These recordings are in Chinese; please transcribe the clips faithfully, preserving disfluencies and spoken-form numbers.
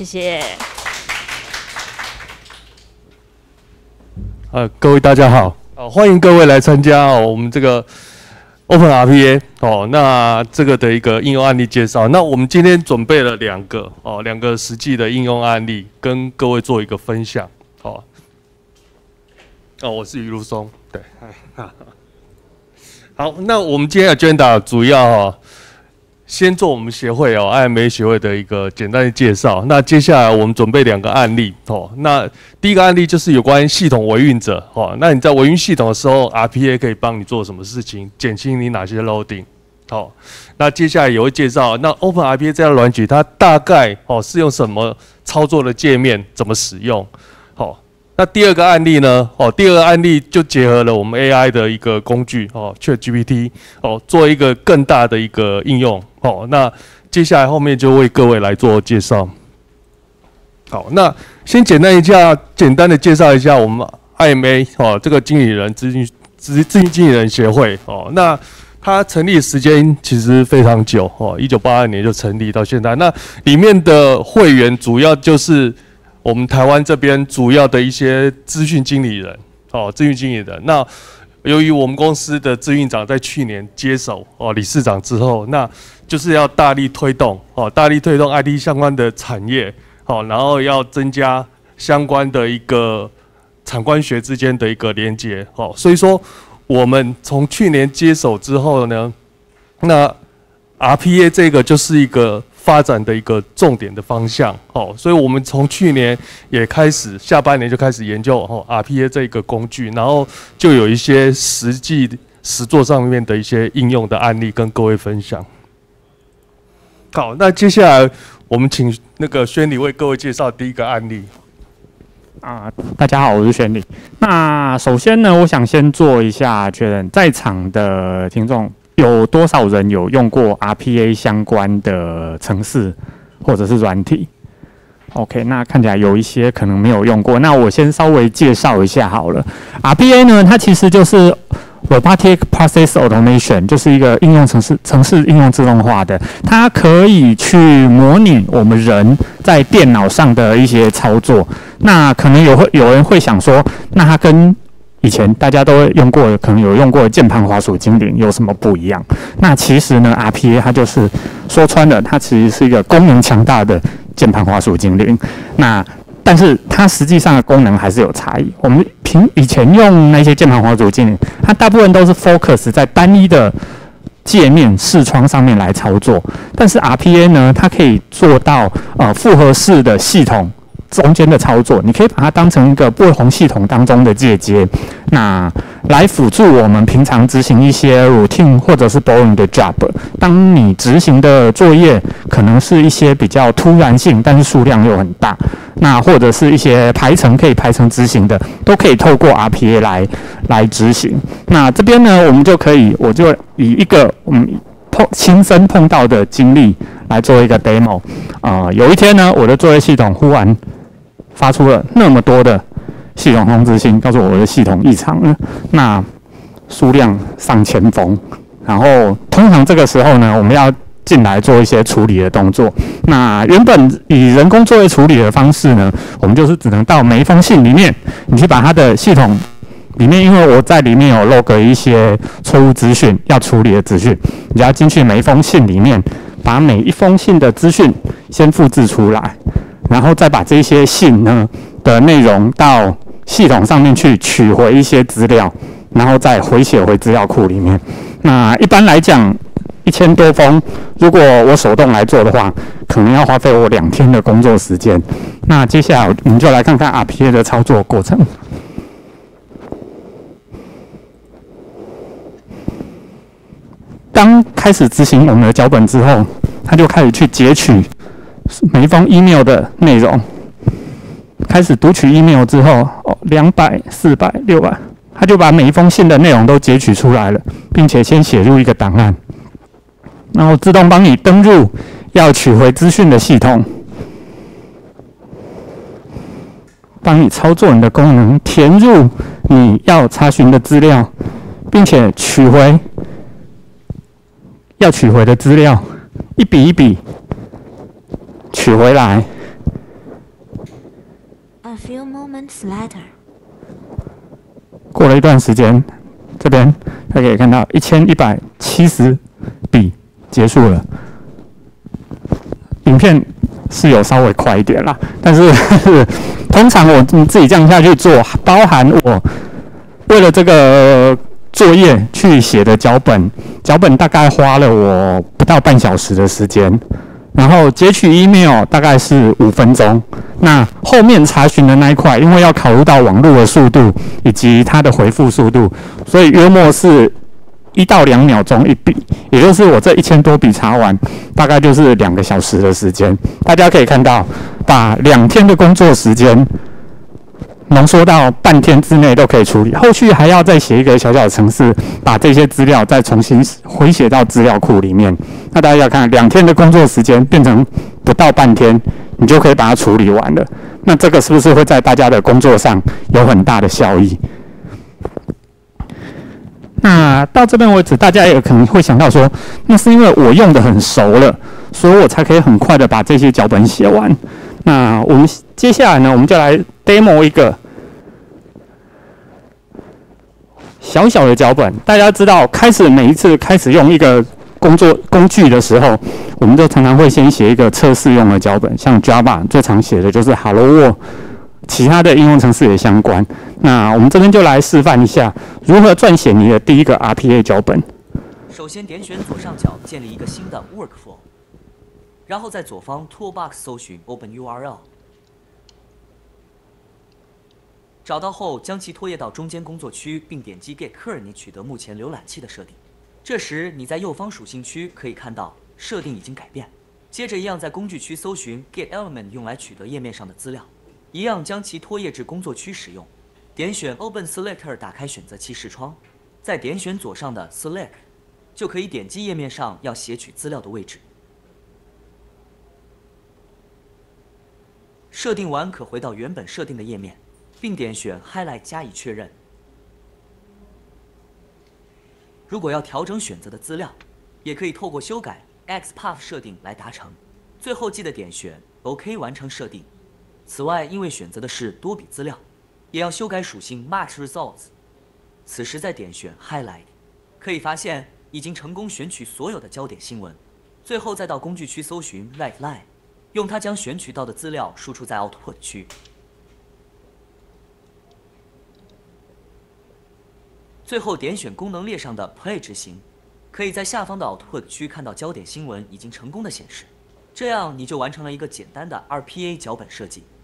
谢谢。 呃，各位大家好，哦，欢迎各位来参加哦我们这个 Open R P A 哦，那这个的一个应用案例介绍。那我们今天准备了两个哦，两个实际的应用案例，跟各位做一个分享。哦，哦，我是余如松，对，好，那我们今天的 agenda 主要哦。先做我们协会哦 I M A 协会的一个简单的介绍。那接下来我们准备两个案例哦。那第一个案例就是有关系统维运者哦。那你在维运系统的时候 ，R P A 可以帮你做什么事情，减轻你哪些 loading 哦。那接下来也会介绍那 Open R P A 这样的软体，它大概哦是用什么操作的界面，怎么使用。好、哦，那第二个案例呢？哦，第二个案例就结合了我们 A I 的一个工具哦 ，ChatGPT 哦，做一个更大的一个应用。好，那接下来后面就为各位来做介绍。好，那先简单一下，简单的介绍一下我们 I M A 哦，这个经理人资讯资资讯经理人协会哦。那它成立的时间其实非常久哦，一九八二年就成立到现在。那里面的会员主要就是我们台湾这边主要的一些资讯经理人哦，资讯经理人那。由于我们公司的资运长在去年接手哦理事长之后，那就是要大力推动哦，大力推动 I T 相关的产业哦，然后要增加相关的一个产官学之间的一个连结哦，所以说我们从去年接手之后呢，那 R P A 这个就是一个发展的一个重点的方向哦，所以我们从去年也开始，下半年就开始研究哦 R P A 这个工具，然后就有一些实际实作上面的一些应用的案例跟各位分享。好，那接下来我们请那个宣礼为各位介绍第一个案例。 啊、呃，大家好，我是宣礼。那首先呢，我想先做一下确认，在场的听众。有多少人有用过 R P A 相关的程式或者是软体 ？OK， 那看起来有一些可能没有用过。那我先稍微介绍一下好了。R P A 呢，它其实就是 Robotic Process Automation， 就是一个应用程式程式应用自动化的，它可以去模拟我们人在电脑上的一些操作。那可能有会有人会想说，那它跟以前大家都用过，可能有用过键盘滑鼠精灵，有什么不一样？那其实呢 ，R P A 它就是说穿了，它其实是一个功能强大的键盘滑鼠精灵。那但是它实际上的功能还是有差异。我们平以前用那些键盘滑鼠精灵，它大部分都是 focus 在单一的界面视窗上面来操作，但是 R P A 呢，它可以做到呃复合式的系统。中间的操作，你可以把它当成一个不同系统当中的介接，那来辅助我们平常执行一些 routine 或者是 boring 的 job。当你执行的作业可能是一些比较突然性，但是数量又很大，那或者是一些排程可以排程执行的，都可以透过 R P A 来来执行。那这边呢，我们就可以，我就以一个我们碰亲身碰到的经历来做一个 demo。啊、呃，有一天呢，我的作业系统忽然发出了那么多的系统通知信，告诉我的系统异常了，那数量上千封。然后通常这个时候呢，我们要进来做一些处理的动作。那原本以人工作业处理的方式呢，我们就是只能到每一封信里面，你去把它的系统里面，因为我在里面有 log 一些错误资讯要处理的资讯，你就要进去每一封信里面，把每一封信的资讯先复制出来。然后再把这些信呢的内容到系统上面去取回一些资料，然后再回写回资料库里面。那一般来讲，一千多封，如果我手动来做的话，可能要花费我两天的工作时间。那接下来我们就来看看 R P A 的操作过程。当开始执行我们的脚本之后，它就开始去截取每一封 email 的内容，开始读取 email 之后，哦，两百、四百、六百，他就把每一封信的内容都截取出来了，并且先写入一个档案，然后自动帮你登入要取回资讯的系统，帮你操作你的功能，填入你要查询的资料，并且取回要取回的资料，一笔一笔取回来， A few moments later， 过了一段时间，这边大家可以看到一千一百七十笔结束了。影片是有稍微快一点啦，但是通常我自己这样下去做，包含我为了这个作业去写的脚本，脚本大概花了我不到半小时的时间。然后截取 email 大概是五分钟，那后面查询的那一块，因为要考虑到网络的速度以及它的回复速度，所以约莫是一到两秒钟一笔，也就是我这一千多笔查完，大概就是两个小时的时间。大家可以看到，把两天的工作时间浓缩到半天之内都可以处理，后续还要再写一个小小的程式，把这些资料再重新回写到资料库里面。那大家要看，两天的工作时间变成不到半天，你就可以把它处理完了。那这个是不是会在大家的工作上有很大的效益？那到这边为止，大家也可能会想到说，那是因为我用的很熟了，所以我才可以很快的把这些脚本写完。那我们接下来呢，我们就来 demo 一个小小的脚本。大家知道，开始每一次开始用一个工作工具的时候，我们就常常会先写一个测试用的脚本，像 Java 最常写的就是 Hello World， 其他的应用程式也相关。那我们这边就来示范一下如何撰写你的第一个 R P A 脚本。 首先点选左上角建立一个新的 Workflow， 然后在左方 Toolbox 搜寻 Open U R L， 找到后将其拖曳到中间工作区，并点击 Get Current 你取得目前浏览器的设定。这时你在右方属性区可以看到设定已经改变。接着一样在工具区搜寻 Get Element 用来取得页面上的资料，一样将其拖曳至工作区使用。点选 Open Selector 打开选择器视窗，再点选左上的 Select， 就可以点击页面上要写取资料的位置。设定完可回到原本设定的页面，并点选 Highlight 加以确认。如果要调整选择的资料，也可以透过修改 X Path 设定来达成。最后记得点选 OK 完成设定。此外，因为选择的是多笔资料，也要修改属性 Max Results。此时再点选 Highlight， 可以发现已经成功选取所有的焦点新闻。最后再到工具区搜寻 Write Line， 用它将选取到的资料输出在 Output 区。最后点选功能列上的 Play 执行，可以在下方的 Output 区看到焦点新闻已经成功的显示。这样你就完成了一个简单的 R P A 脚本设计。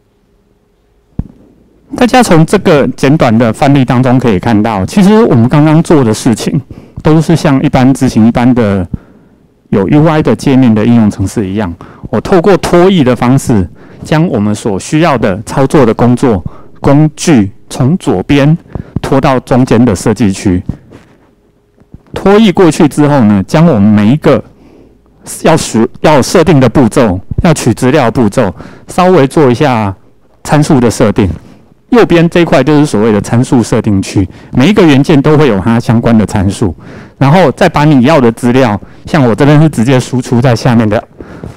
大家从这个简短的范例当中可以看到，其实我们刚刚做的事情都是像一般执行一般的有 U I 的界面的应用程式一样，我透过拖曳的方式，将我们所需要的操作的工作工具从左边拖到中间的设计区。拖曳过去之后呢，将我们每一个要使要设定的步骤，要取资料的步骤，稍微做一下参数的设定。右边这一块就是所谓的参数设定区，每一个元件都会有它相关的参数，然后再把你要的资料，像我这边是直接输出在下面的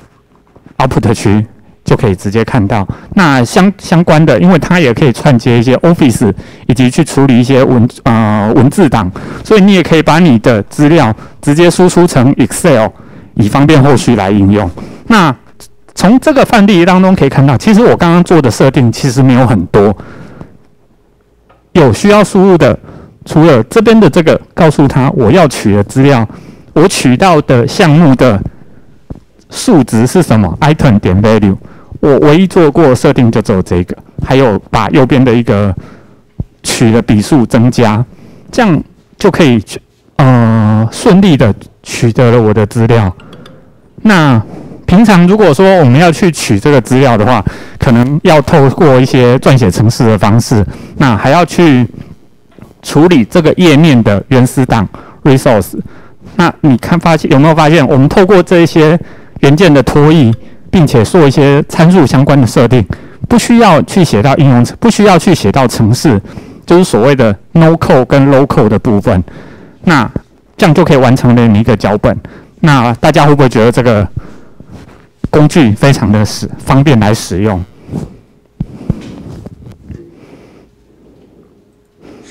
output 区，就可以直接看到。那相相关的，因为它也可以串接一些 Office， 以及去处理一些文呃文字档，所以你也可以把你的资料直接输出成 Excel， 以方便后续来应用。那从这个范例当中可以看到，其实我刚刚做的设定其实没有很多。有需要输入的，除了这边的这个告诉他我要取的资料，我取到的项目的数值是什么 item 点 value， 我唯一做过设定就只有这个，还有把右边的一个取的笔数增加，这样就可以呃顺利的取得了我的资料。那平常如果说我们要去取这个资料的话，可能要透过一些撰写程式的方式，那还要去处理这个页面的原始档 resource。那你看发现有没有发现，我们透过这一些元件的拖曳，并且做一些参数相关的设定，不需要去写到应用，不需要去写到程式，就是所谓的 no code 跟 low code 的部分。那这样就可以完成了你一个脚本。那大家会不会觉得这个工具非常的使方便来使用？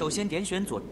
首先点选左。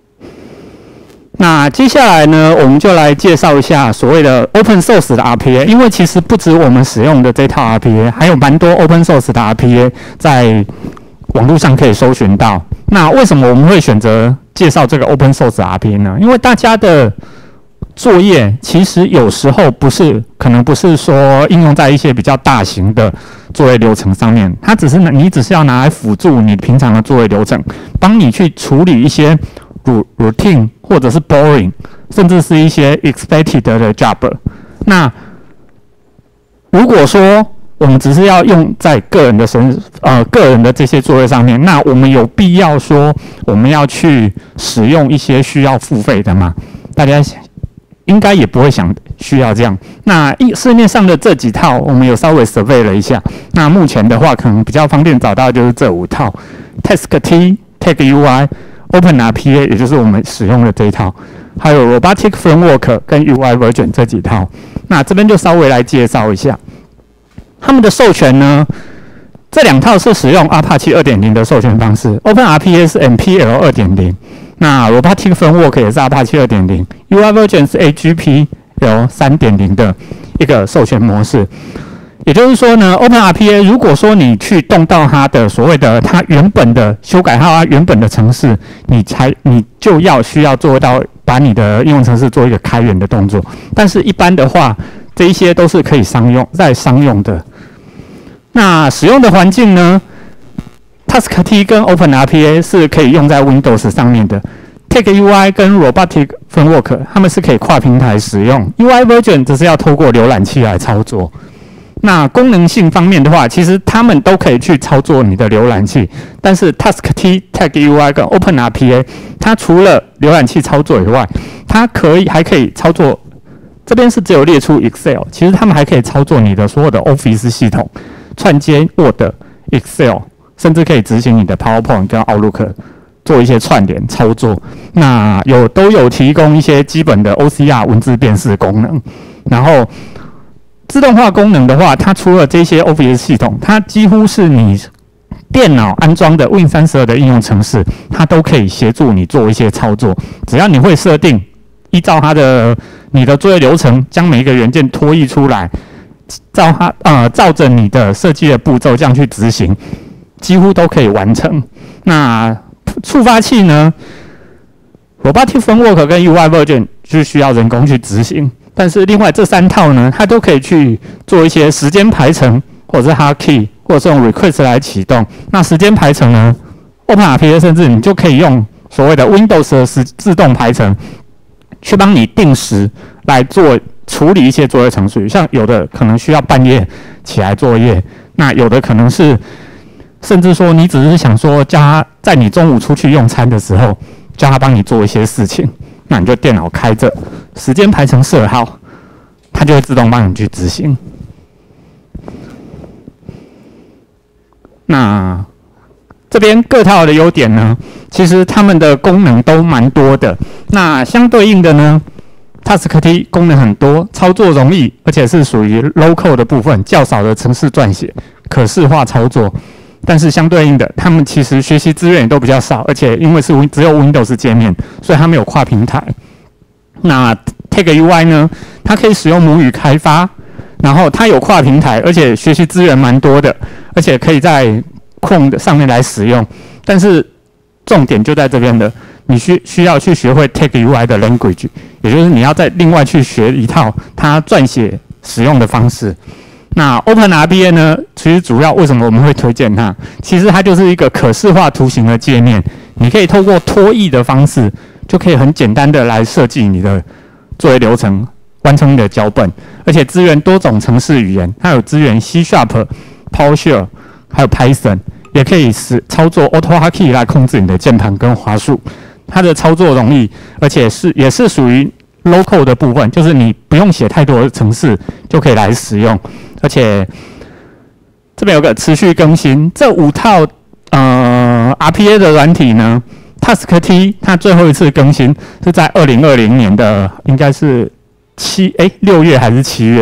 那接下来呢，我们就来介绍一下所谓的 Open Source 的 R P A， 因为其实不止我们使用的这套 R P A， 还有蛮多 Open Source 的 R P A 在网络上可以搜寻到。那为什么我们会选择介绍这个 Open Source R P A 呢？因为大家的作业其实有时候不是，可能不是说应用在一些比较大型的作业流程上面，它只是你只是要拿来辅助你平常的作业流程，帮你去处理一些routine 或者是 boring， 甚至是一些 expected 的 job。那如果说我们只是要用在个人的身呃个人的这些作业上面，那我们有必要说我们要去使用一些需要付费的吗？大家应该也不会想需要这样。那市面上的这几套，我们有稍微 survey 了一下。那目前的话，可能比较方便找到就是这五套 ：TaskT、Tag U I、OpenRPA， 也就是我们使用的这一套，还有 Robotic Framework 跟 U I Version 这几套。那这边就稍微来介绍一下他们的授权呢。这两套是使用 Apache 二点零 的授权方式 ，OpenRPA 是 M P L 二点零。那 Robotic Framework 也是 Apache 二点零 ，U I Version 是 A G P L 三点零 的一个授权模式。也就是说呢 ，OpenRPA 如果说你去动到它的所谓的它原本的修改它原本的程式，你才你就要需要做到把你的应用程式做一个开源的动作。但是一般的话，这一些都是可以商用在商用的。那使用的环境呢？ TaskT 跟 OpenRPA 是可以用在 Windows 上面的 ，Tag U I 跟 Robotic Framework 它们是可以跨平台使用 ，U I Version 只是要透过浏览器来操作。那功能性方面的话，其实它们都可以去操作你的浏览器，但是 TaskT、Tag U I 跟 OpenRPA 它除了浏览器操作以外，它可以还可以操作。这边是只有列出 Excel， 其实它们还可以操作你的所有的 Office 系统，串接 Word、Excel。甚至可以执行你的 PowerPoint 跟 Outlook 做一些串联操作。那有都有提供一些基本的 O C R 文字辨识功能。然后自动化功能的话，它除了这些 Office 系统，它几乎是你电脑安装的 Win 三十二的应用程式，它都可以协助你做一些操作。只要你会设定，依照它的你的作业流程，将每一个元件拖曳出来，照它呃照着你的设计的步骤这样去执行。几乎都可以完成。那触发器呢 ？Robotic Framework 跟 U I Version 是需要人工去执行，但是另外这三套呢，它都可以去做一些时间排程，或者是 Hard Key， 或者是用 Request 来启动。那时间排程呢 ，OpenRPA 甚至你就可以用所谓的 Windows 的时自动排程，去帮你定时来做处理一些作业程序。像有的可能需要半夜起来作业，那有的可能是。甚至说，你只是想说，叫他在你中午出去用餐的时候，叫他帮你做一些事情，那你就电脑开着，时间排程设好，它就会自动帮你去执行。那这边各套的优点呢，其实它们的功能都蛮多的。那相对应的呢 ，TaskT 功能很多，操作容易，而且是属于 low code 的部分，较少的程式撰写，可视化操作。但是相对应的，他们其实学习资源也都比较少，而且因为是只有 Windows 界面，所以它没有跨平台。那 Tag U I 呢，它可以使用母语开发，然后它有跨平台，而且学习资源蛮多的，而且可以在 Chrome 上面来使用。但是重点就在这边的，你需需要去学会 Tag U I 的 language， 也就是你要再另外去学一套它撰写使用的方式。那 OpenRPA 呢？其实主要为什么我们会推荐它？其实它就是一个可视化图形的界面，你可以透过拖曳的方式，就可以很简单的来设计你的作业流程，完成你的脚本，而且支援多种程式语言，它有支援 C#、PowerShell， 还有 Python， 也可以使操作 AutoHotkey 来控制你的键盘跟滑鼠。它的操作容易，而且是也是属于 local 的部分，就是你不用写太多的程式就可以来使用。而且这边有个持续更新，这五套呃 R P A 的软体呢 ，TaskT 它最后一次更新是在二零二零年的应该是七哎六月还是七月，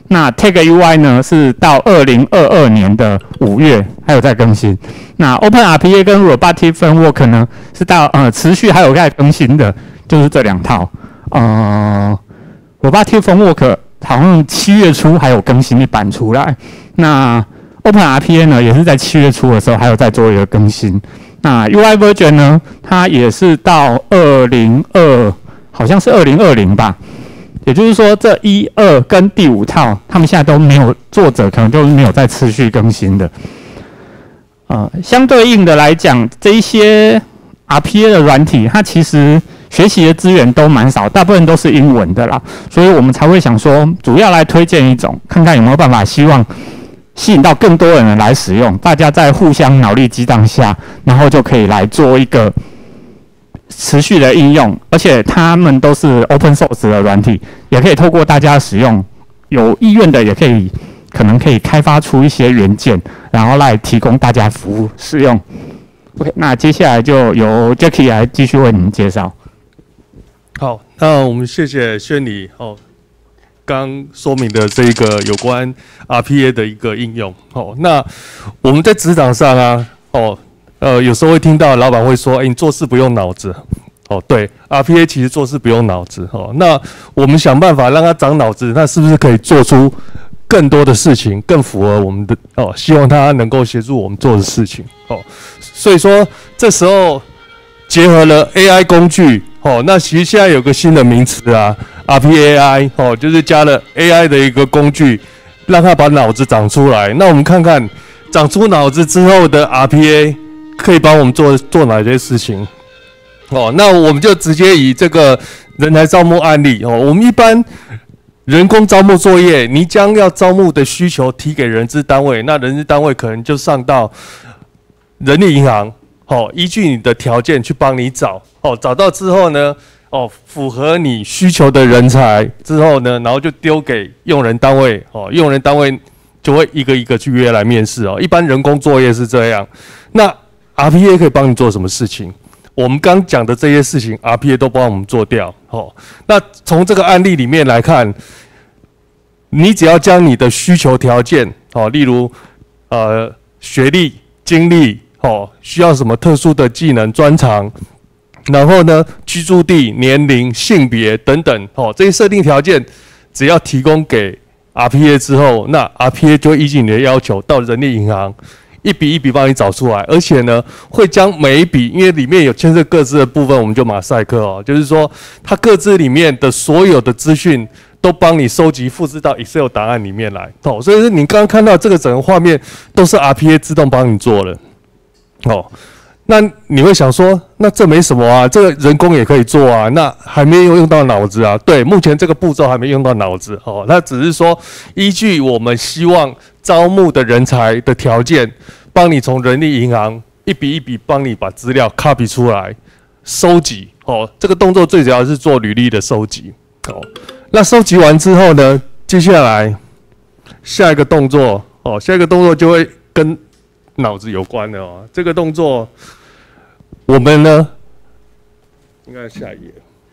那 Tag U I 呢是到二零二二年的五月还有在更新。那 Open R P A 跟 Robotic Framework 呢是到呃持续还有在更新的，就是这两套。呃 ，Robotic Framework 好像七月初还有更新一版出来。那 Open R P A 呢也是在七月初的时候还有在做一个更新。那 U I Version 呢，它也是到二零二，好像是二零二零吧。也就是说，这一二跟第五套，他们现在都没有作者，可能就没有在持续更新的。呃，相对应的来讲，这一些 R P A 的软体，它其实学习的资源都蛮少，大部分都是英文的啦，所以我们才会想说，主要来推荐一种，看看有没有办法，希望吸引到更多人来使用，大家在互相脑力激荡下，然后就可以来做一个持续的应用，而且他们都是 open source 的软体，也可以透过大家使用，有意愿的也可以，可能可以开发出一些元件，然后来提供大家服务使用。OK， 那接下来就由 Jacky 来继续为你们介绍。 好，那我们谢谢轩尼哦，刚说明的这一个有关 R P A 的一个应用。哦，那我们在职场上啊，哦。呃，有时候会听到老板会说：“哎、欸，你做事不用脑子。”哦，对 ，R P A 其实做事不用脑子。哦，那我们想办法让他长脑子，那是不是可以做出更多的事情，更符合我们的哦？希望他能够协助我们做的事情。哦，所以说这时候结合了 A I 工具。哦，那其实现在有个新的名词啊 ，R P A I。哦，就是加了 A I 的一个工具，让他把脑子长出来。那我们看看长出脑子之后的 R P A。可以帮我们做做哪些事情？哦，那我们就直接以这个人才招募案例哦。我们一般人工招募作业，你将要招募的需求提给人资单位，那人资单位可能就上到人力银行，哦，依据你的条件去帮你找，哦，找到之后呢，哦，符合你需求的人才之后呢，然后就丢给用人单位，哦，用人单位就会一个一个去约来面试哦。一般人工作业是这样，那R P A 可以帮你做什么事情？我们刚讲的这些事情 ，R P A 都帮我们做掉。哦，那从这个案例里面来看，你只要将你的需求条件，哦，例如呃学历、经历，哦，需要什么特殊的技能专长，然后呢居住地、年龄、性别等等，哦，这些设定条件，只要提供给 R P A 之后，那 R P A 就会依据你的要求到人力银行。一笔一笔帮你找出来，而且呢，会将每一笔，因为里面有牵涉各自的部分，我们就马赛克哦，就是说，它各自里面的所有的资讯都帮你收集、复制到 Excel 档案里面来，哦，所以说你刚刚看到这个整个画面都是 R P A 自动帮你做了，哦，那你会想说，那这没什么啊，这个人工也可以做啊，那还没有用到脑子啊？对，目前这个步骤还没用到脑子哦，那只是说依据我们希望招募的人才的条件。帮你从人力银行一笔一笔帮你把资料 copy 出来，收集哦。这个动作最主要是做履历的收集哦。那收集完之后呢，接下来下一个动作哦，下一个动作就会跟脑子有关的哦。这个动作我们呢，应该下一页。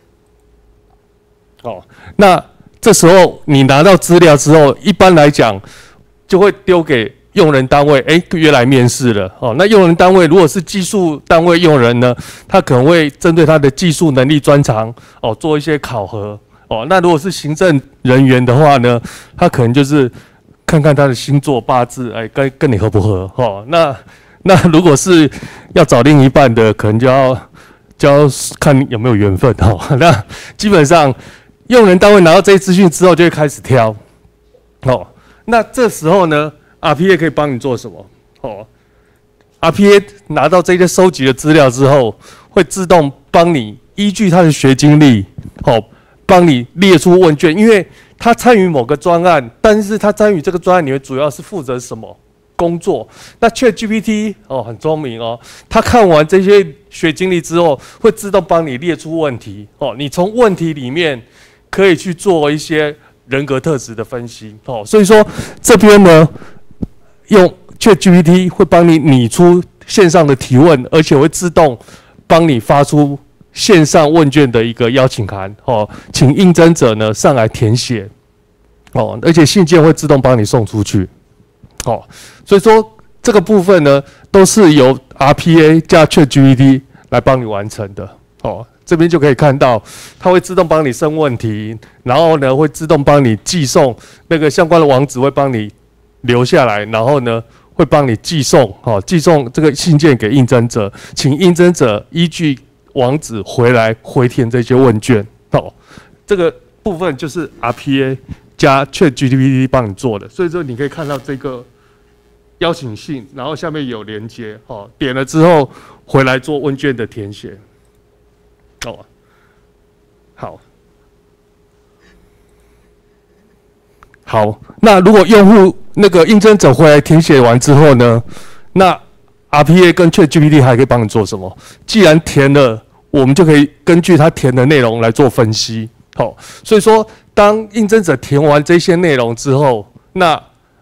哦，那这时候你拿到资料之后，一般来讲就会丢给。用人单位哎约来面试了哦，那用人单位如果是技术单位用人呢，他可能会针对他的技术能力专长哦做一些考核哦。那如果是行政人员的话呢，他可能就是看看他的星座八字，哎跟跟你合不合哦。那那如果是要找另一半的，可能就要就要看有没有缘分哦。那基本上用人单位拿到这些资讯之后，就会开始挑哦。那这时候呢？ R P A 可以帮你做什么？哦 ，R P A 拿到这些收集的资料之后，会自动帮你依据他的学经历，哦，帮你列出问卷。因为他参与某个专案，但是他参与这个专案里面主要是负责什么工作？那 ChatGPT 哦很聪明哦，他看完这些学经历之后，会自动帮你列出问题。哦，你从问题里面可以去做一些人格特质的分析。哦，所以说这边呢。 用 ChatGPT 会帮你拟出线上的提问，而且会自动帮你发出线上问卷的一个邀请函哦，请应征者呢上来填写哦，而且信件会自动帮你送出去，哦，所以说这个部分呢，都是由 R P A 加 ChatGPT 来帮你完成的，哦，这边就可以看到，它会自动帮你生问题，然后呢，会自动帮你寄送那个相关的网址，会帮你留下来，然后呢，会帮你寄送，哦，寄送这个信件给应征者，请应征者依据网址回来回填这些问卷，哦，这个部分就是 R P A 加 ChatGPT 帮你做的，所以说你可以看到这个邀请信，然后下面有连接，哦，点了之后回来做问卷的填写，哦，好，好，那如果用户那个应征者回来填写完之后呢，那 R P A 跟 ChatGPT 还可以帮你做什么？既然填了，我们就可以根据他填的内容来做分析。好，所以说，当应征者填完这些内容之后，那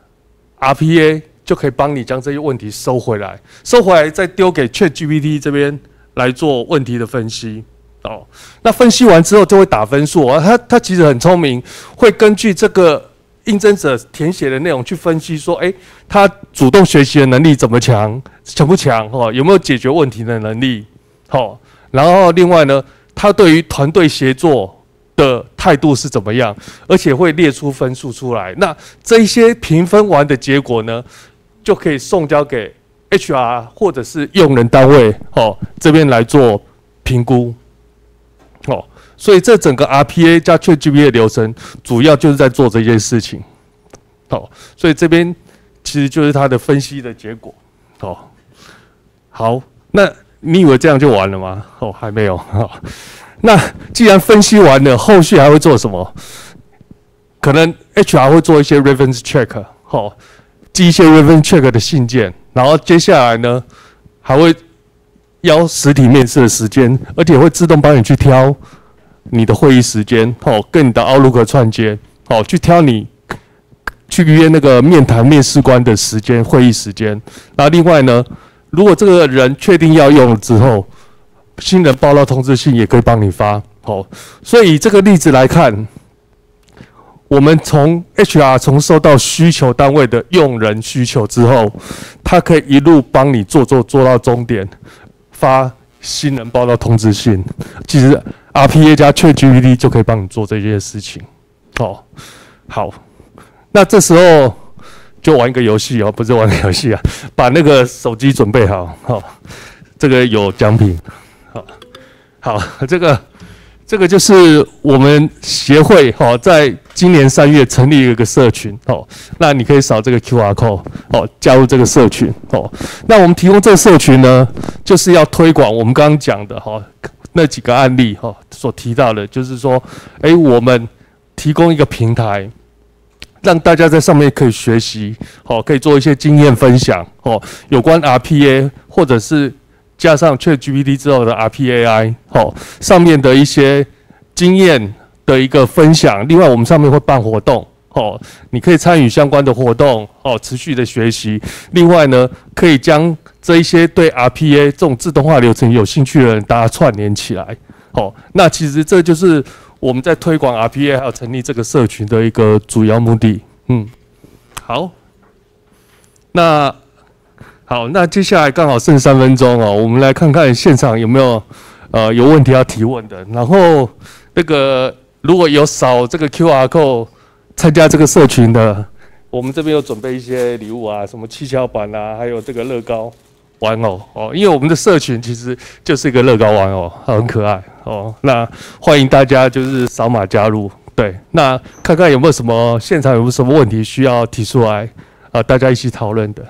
R P A 就可以帮你将这些问题收回来，收回来再丢给 ChatGPT 这边来做问题的分析。哦，那分析完之后就会打分数啊，他他其实很聪明，会根据这个应征者填写的内容去分析说，哎，他主动学习的能力怎么强，强不强？哦，有没有解决问题的能力？哦，然后另外呢，他对于团队协作的态度是怎么样，而且会列出分数出来。那这一些评分完的结果呢，就可以送交给 H R 或者是用人单位哦这边来做评估。哦，所以这整个 R P A 加 ChatGPT 的流程，主要就是在做这件事情。哦，所以这边其实就是它的分析的结果。哦，好，那你以为这样就完了吗？哦，还没有。哦，那既然分析完了，后续还会做什么？可能 H R 会做一些 reference check， 哦，寄一些 reference check 的信件，然后接下来呢，还会邀实体面试的时间，而且会自动帮你去挑你的会议时间，哦，跟你的 Outlook 串接，哦，去挑你去约那个面谈面试官的时间，会议时间。然后另外呢，如果这个人确定要用了之后，新人报到通知信也可以帮你发，哦，所以以这个例子来看，我们从 H R 从收到需求单位的用人需求之后，他可以一路帮你做做做到终点，发新人报到通知信。其实 R P A 加 ChatGPT 就可以帮你做这件事情，哦，好，那这时候就玩一个游戏哦，不是玩个游戏啊，把那个手机准备好，哦，这个有奖品。好，好，这个这个就是我们协会哈，在今年三月成立一个社群哦，那你可以扫这个 Q R code 哦，加入这个社群哦。那我们提供这个社群呢，就是要推广我们刚刚讲的哈那几个案例哈所提到的，就是说，哎，我们提供一个平台，让大家在上面可以学习，哦，可以做一些经验分享哦，有关 R P A 或者是加上 ChatGPT 之后的 R P A I， 哦，上面的一些经验的一个分享。另外，我们上面会办活动，哦，你可以参与相关的活动，哦，持续的学习。另外呢，可以将这一些对 R P A 这种自动化流程有兴趣的人，大家串联起来，哦，那其实这就是我们在推广 R P A 还有成立这个社群的一个主要目的。嗯，好，那。好，那接下来刚好剩三分钟哦，我们来看看现场有没有呃有问题要提问的。然后那个如果有扫这个 Q R code 参加这个社群的，我们这边有准备一些礼物啊，什么七巧板啊，还有这个乐高玩偶哦。因为我们的社群其实就是一个乐高玩偶，很可爱哦。那欢迎大家就是扫码加入，对，那看看有没有什么现场有没有什么问题需要提出来啊、呃，大家一起讨论的。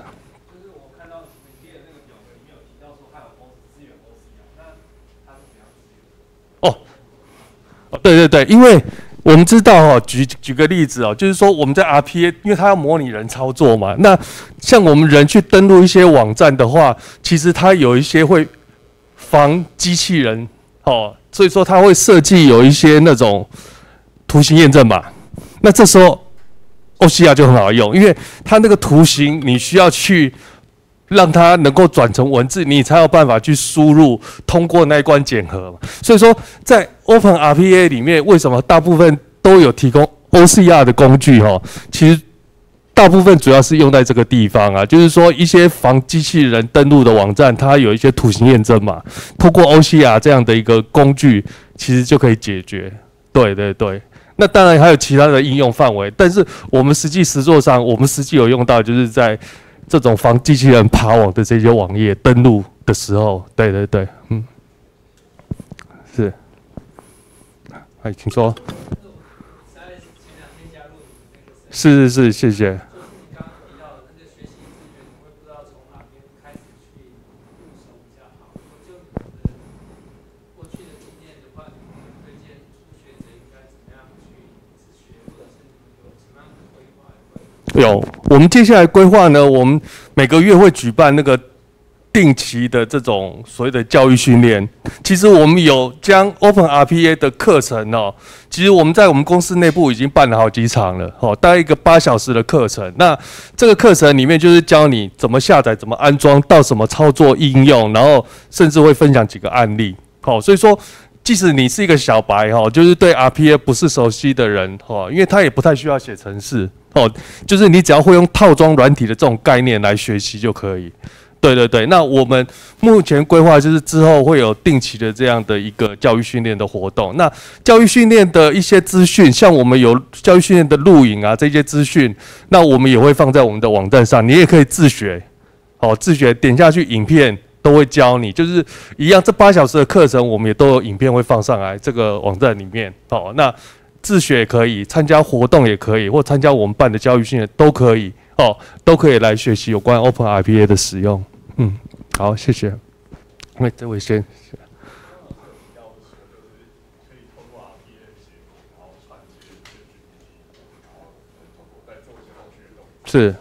对对对，因为我们知道哦，举举个例子哦，就是说我们在 R P A， 因为它要模拟人操作嘛，那像我们人去登录一些网站的话，其实它有一些会防机器人哦，所以说它会设计有一些那种图形验证码。那这时候 O C R 就很好用，因为它那个图形你需要去让它能够转成文字，你才有办法去输入，通过那一关检核嘛。所以说，在 Open R P A 里面，为什么大部分都有提供 O C R 的工具哈，其实大部分主要是用在这个地方啊，就是说一些防机器人登录的网站，它有一些图形验证嘛，透过 O C R 这样的一个工具，其实就可以解决。对对对，那当然还有其他的应用范围，但是我们实际实作上，我们实际有用到，就是在这种防机器人爬网的这些网页登录的时候，对对对，嗯，是，哎，请说。是是是，谢谢。有，我们接下来规划呢，我们每个月会举办那个定期的这种所谓的教育训练。其实我们有将 Open R P A 的课程哦，其实我们在我们公司内部已经办了好几场了，哦，大概一个八小时的课程。那这个课程里面就是教你怎么下载、怎么安装，到什么操作应用，然后甚至会分享几个案例。好，所以说，即使你是一个小白哈，就是对 R P A 不是熟悉的人哈，因为他也不太需要写程式。哦，就是你只要会用套装软体的这种概念来学习就可以。对对对，那我们目前规划就是之后会有定期的这样的一个教育训练的活动。那教育训练的一些资讯，像我们有教育训练的录影啊这些资讯，那我们也会放在我们的网站上，你也可以自学。哦，自学点下去，影片都会教你，就是一样，这八小时的课程我们也都有影片会放上来这个网站里面。哦，那。自学也可以，参加活动也可以，或参加我们办的教育训练都可以哦，都可以来学习有关 Open R P A 的使用。嗯，好，谢谢。那这位先。是。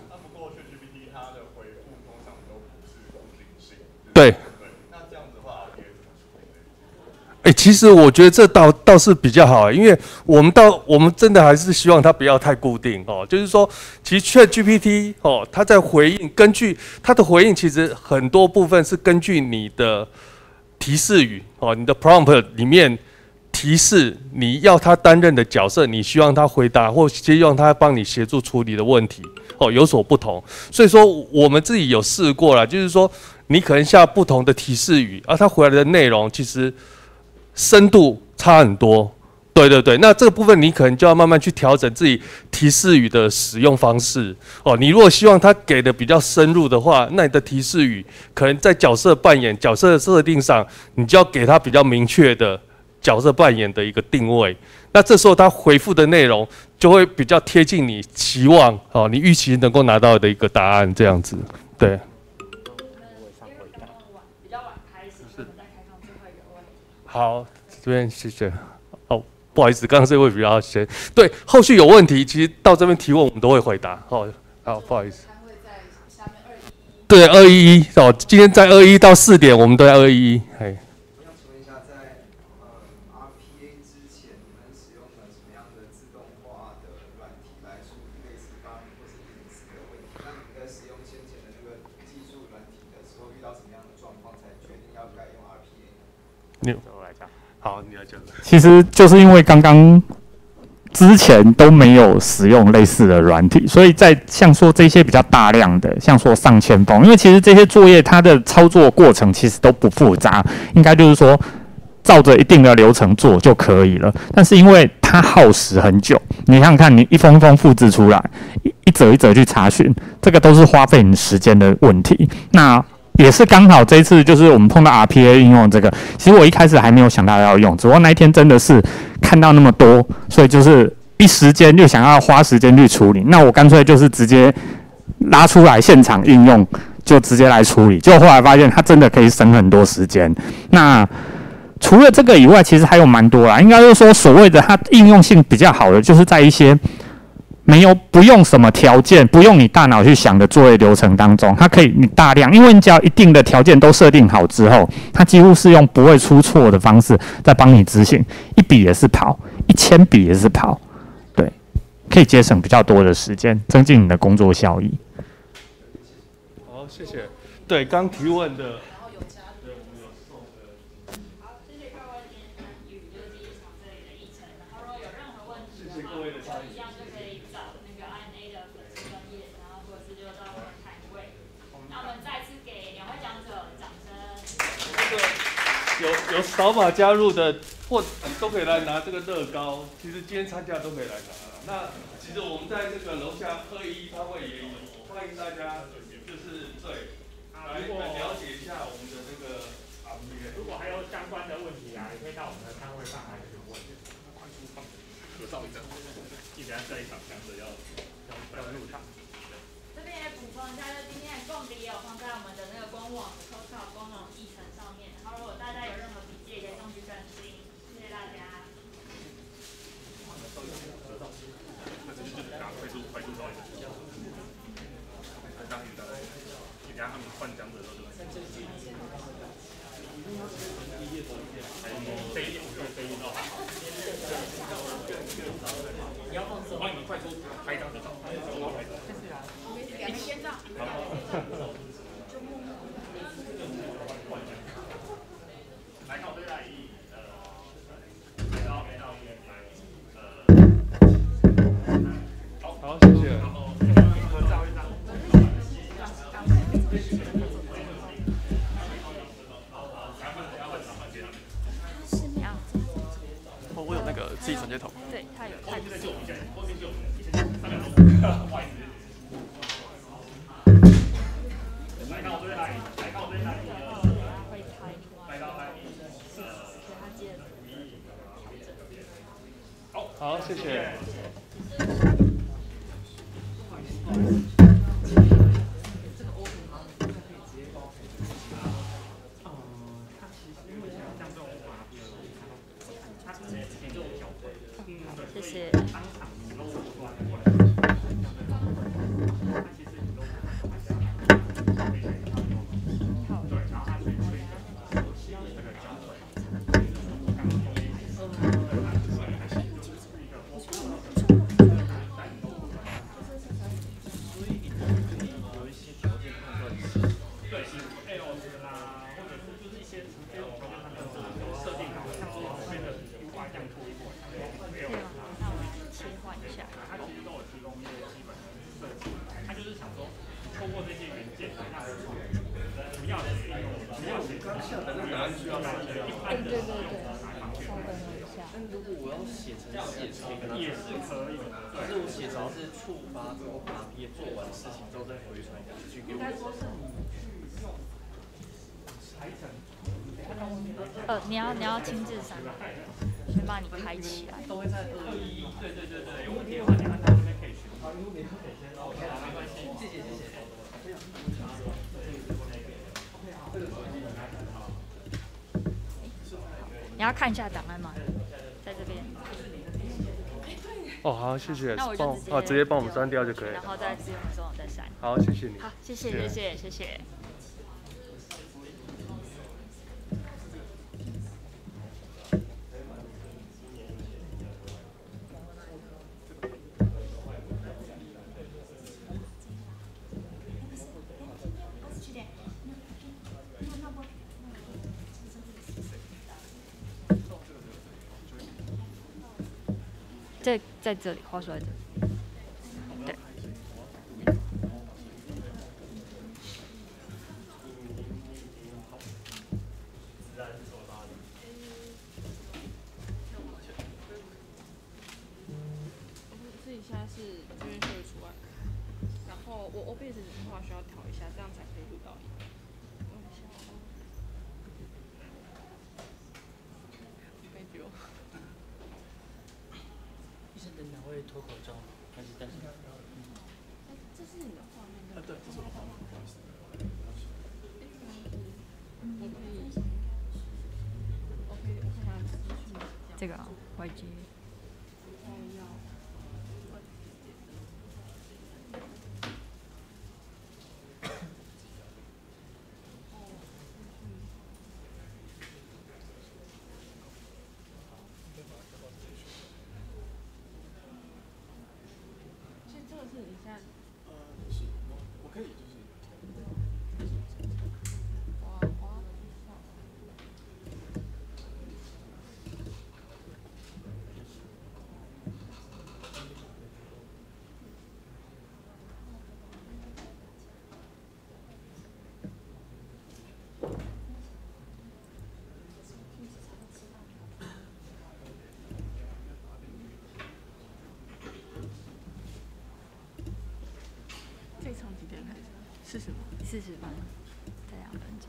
对。哎、欸，其实我觉得这倒倒是比较好，因为我们到我们真的还是希望它不要太固定哦。就是说，其实 ChatGPT 哦，它在回应，根据它的回应，其实很多部分是根据你的提示语哦，你的 prompt 里面提示你要它担任的角色，你希望它回答或希望它帮你协助处理的问题哦，有所不同。所以说，我们自己有试过了，就是说，你可能下不同的提示语，而、啊、它回来的内容其实。深度差很多，对对对，那这个部分你可能就要慢慢去调整自己提示语的使用方式哦。你如果希望它给的比较深入的话，那你的提示语可能在角色扮演、角色的设定上，你就要给它比较明确的角色扮演的一个定位。那这时候它回复的内容就会比较贴近你期望哦，你预期能够拿到的一个答案这样子，对。好，这边谢谢。哦，不好意思，刚刚这位比较先。对，后续有问题，其实到这边提问我们都会回答。哦，好，不好意思。对，二一一哦，今天在二一到四点，我们都在二一一。嘿。 我想请问一下，在呃 R P A 之前，你们使用了什么样的自动化的软体来处理类似刚或是隐私的问题？那你们在使用先前的那个技术软体的时候，遇到什么样的状况才决定要改用 R P A 呢？ 你。好，你来讲。 其实就是因为刚刚之前都没有使用类似的软体，所以在像说这些比较大量的，像说上千封，因为其实这些作业它的操作过程其实都不复杂，应该就是说照着一定的流程做就可以了。但是因为它耗时很久，你想想看，你一封一封复制出来，一一则一则去查询，这个都是花费你时间的问题。那也是刚好这一次就是我们碰到 R P A 应用这个，其实我一开始还没有想到要用，只不过那一天真的是看到那么多，所以就是一时间就想要花时间去处理，那我干脆就是直接拉出来现场应用，就直接来处理。结果后来发现它真的可以省很多时间。那除了这个以外，其实还有蛮多啦，应该就是说所谓的它应用性比较好的，就是在一些没有不用什么条件，不用你大脑去想的作业流程当中，它可以你大量，因为你只要一定的条件都设定好之后，它几乎是用不会出错的方式在帮你执行，一笔也是跑，一千笔也是跑，对，可以节省比较多的时间，增进你的工作效益。 好，谢谢。对，刚提问的。谢谢各位的参与。 有有扫码加入的，或都可以来拿这个乐高。其实今天参加都可以来拿。那其实我们在这个楼下二一摊位也有，欢迎大家就是对来了解一下我们的这个 R P A。 如果还有相关的问题啊，也可以到我们的摊位上来询问。合照一张，记得这一场讲者要要要入场。 这边也补充一下，就今天的共笔也有放在我们的那个官网的 Coca 官网议程上面。然后如果大家有任何笔记，也可以送去更新。谢谢大家。 快速快速照一下。当你的，你等下他们换讲者的时候就。飞一就飞一到。你要放手，帮你们快速拍一张合照。 两个先照。 来靠对来一，呃，来到来到一来，呃，好， 好，谢谢。 然后合照一张。 哦，我有那个自己传接头。 对，他有，他有。 来到这边来，来到这边来。 会拍。 来到来，呃， 他接的。 好，好，谢谢。 谢谢。 也是可以， 可是我写成是触发之后 R P A 做完事情之后再回传回去给我。应该说是你去用排程。 呃，你要你要亲自删，先帮你开起来。 都会在二一。 对对对对，有问题的话你按他这边可以询问。好，你可以先 OK 啊，没关系，谢谢谢谢。 你要看一下档案吗？在这边。 哦，好，谢谢。 那我就直接哦，直接帮我们删掉就可以了。 然后在自用的时候再删。 好，谢谢你。 好，谢谢谢谢谢谢。在在这里，画出来的。对。 我自己现在是这边修除外，然后我 O B S 的话需要调一下，这样才可以录到音。问一下。没丢。 医生等哪位脱口罩？还是但是？ 这是你的画面。 啊，对，这是我的画面，不好意思。 我可以。OK，我看下资讯。 这个啊 ，Y G。 所以这个是你现在。 呃，是，我我可以就是。 哇哇。 四十分， 四十分，再两分钟。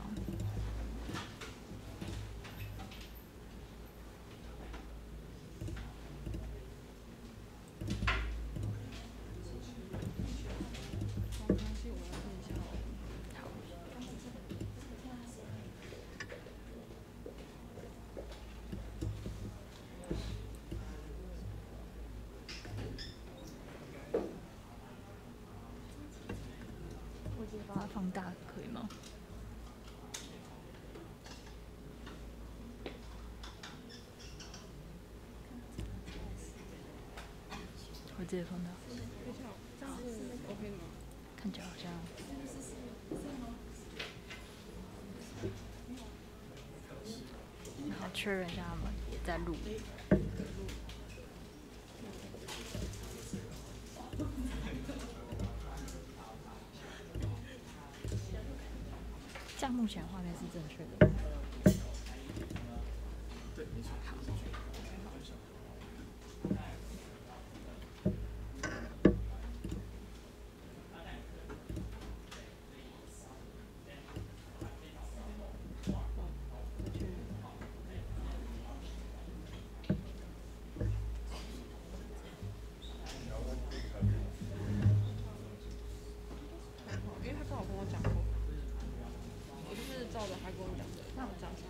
把它放大可以吗？我直接放大。 这样是 OK 的吗？ 看起来好像。然后确认一下他们也在录。这样目前画面是正确的。 对，没错。 因为他刚好跟我讲过。照着他跟我讲的，那我讲一下。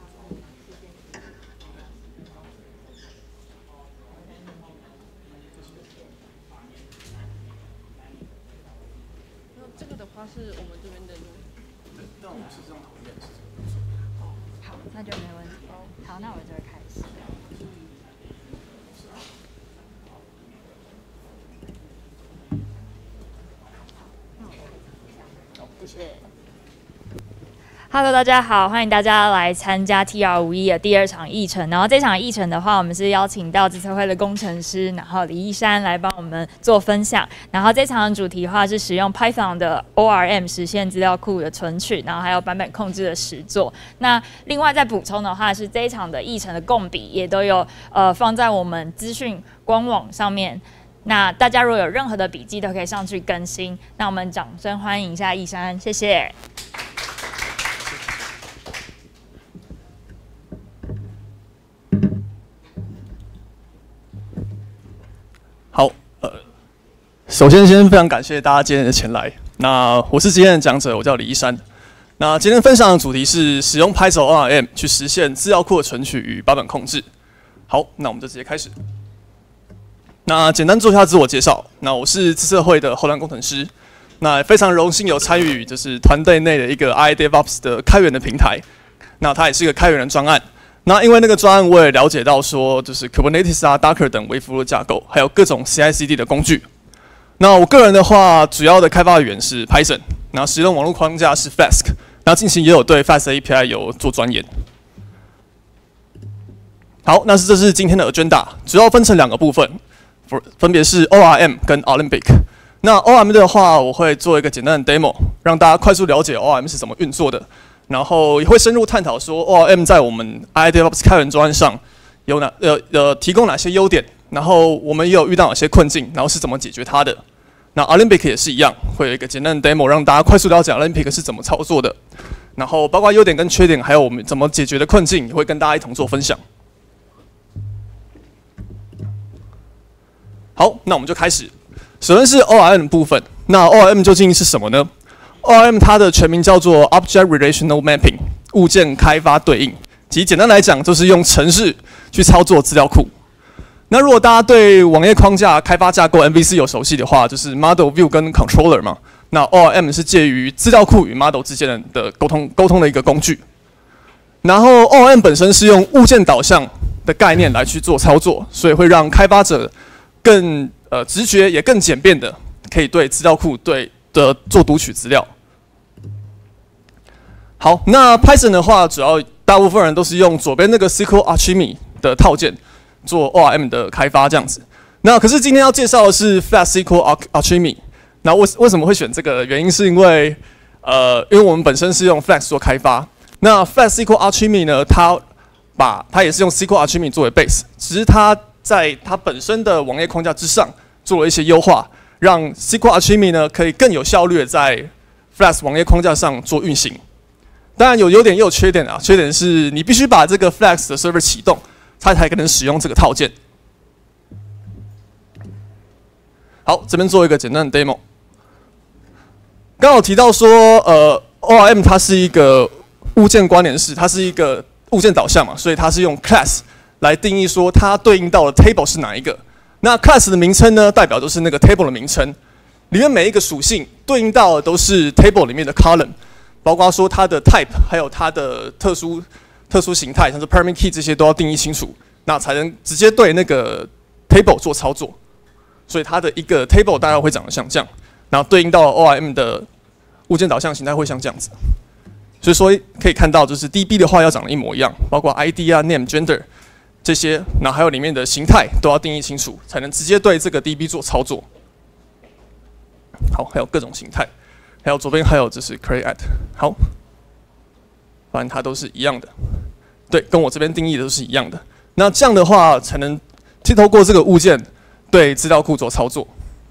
那这个的话是我们这边的录。 对，但我们是这样讨论。 好，那就没问题。好，那我这儿开始。 好，谢谢。 Hello， 大家好，欢迎大家来参加 T R 五一的第二场议程。然后这场议程的话，我们是邀请到资策会的工程师，然后李一山来帮我们做分享。然后这场的主题的话是使用 Python 的 O R M 实现资料库的存取，然后还有版本控制的实作。那另外再补充的话是这一场的议程的共笔也都有呃放在我们资讯官网上面。那大家如果有任何的笔记都可以上去更新。那我们掌声欢迎一下一山，谢谢。 好，呃，首先先非常感谢大家今天的前来。那我是今天的讲者，我叫李一山。那今天分享的主题是使用 Python O R M 去实现资料库的存取与版本控制。好，那我们就直接开始。那简单做一下自我介绍。那我是资策会的后端工程师。那非常荣幸有参与就是团队内的一个 I DevOps 的开源的平台。那它也是一个开源的专案。那因为那个专案，我也了解到说，就是 Kubernetes 啊、Docker 等微服务架构，还有各种 C I C D 的工具。那我个人的话，主要的开发语言是 Python， 然后使用网络框架是 Flask， 然后近期也有对 Fast A P I 有做钻研。好，那是这是今天的 agenda， 主要分成两个部分，分别是 O R M 跟 Olympic。那 O R M 的话，我会做一个简单的 demo， 让大家快速了解 O R M 是怎么运作的。然后也会深入探讨说 O R M 在我们 I DevOps 开源专案上有哪呃呃提供哪些优点，然后我们也有遇到哪些困境，然后是怎么解决它的。那 Olympic 也是一样，会有一个简单的 demo 让大家快速了解 Olympic 是怎么操作的，然后包括优点跟缺点，还有我们怎么解决的困境，也会跟大家一同做分享。好，那我们就开始。首先是 O R M 的部分，那 O R M 究竟是什么呢？O R M 它的全名叫做 Object Relational Mapping， 物件开发对应。其实简单来讲，就是用程式去操作资料库。那如果大家对网页框架开发架构 M V C 有熟悉的话，就是 Model、View 跟 Controller 嘛。那 O R M 是介于资料库与 Model 之间的沟通沟通的一个工具。然后 O R M 本身是用物件导向的概念来去做操作，所以会让开发者更呃直觉也更简便的可以对资料库对的做读取资料。好，那 Python 的话，主要大部分人都是用左边那个 S Q L Alchemy 的套件做 O R M 的开发这样子。那可是今天要介绍的是 Fast S Q L Alchemy。那为为什么会选这个？原因是因为呃，因为我们本身是用 Flask 做开发。那 Fast S Q L Alchemy 呢，它把它也是用 S Q L Alchemy 作为 base， 只是它在它本身的网页框架之上做了一些优化，让 S Q L Alchemy 呢可以更有效率的在 Flask 网页框架上做运行。当然有优点也有缺点啊，缺点是你必须把这个 Flask 的 server 启动，它才可能使用这个套件。好，这边做一个简单的 demo。刚好提到说，呃 ，O R M 它是一个物件关联式，它是一个物件导向嘛，所以它是用 class 来定义说它对应到的 table 是哪一个。那 class 的名称呢，代表就是那个 table 的名称，里面每一个属性对应到的都是 table 里面的 column， 包括说它的 type， 还有它的特殊特殊形态，像是 permit key 这些都要定义清楚，那才能直接对那个 table 做操作。所以它的一个 table 大概会长得像这样。然后对应到 O R M 的物件导向形态会像这样子，所以说可以看到，就是 D B 的话要长得一模一样，包括 I D 啊、name、gender 这些，然后还有里面的形态都要定义清楚，才能直接对这个 D B 做操作。好，还有各种形态，还有左边还有就是 create， 好，反正它都是一样的，对，跟我这边定义的都是一样的。那这样的话，才能透过这个物件对资料库做操作。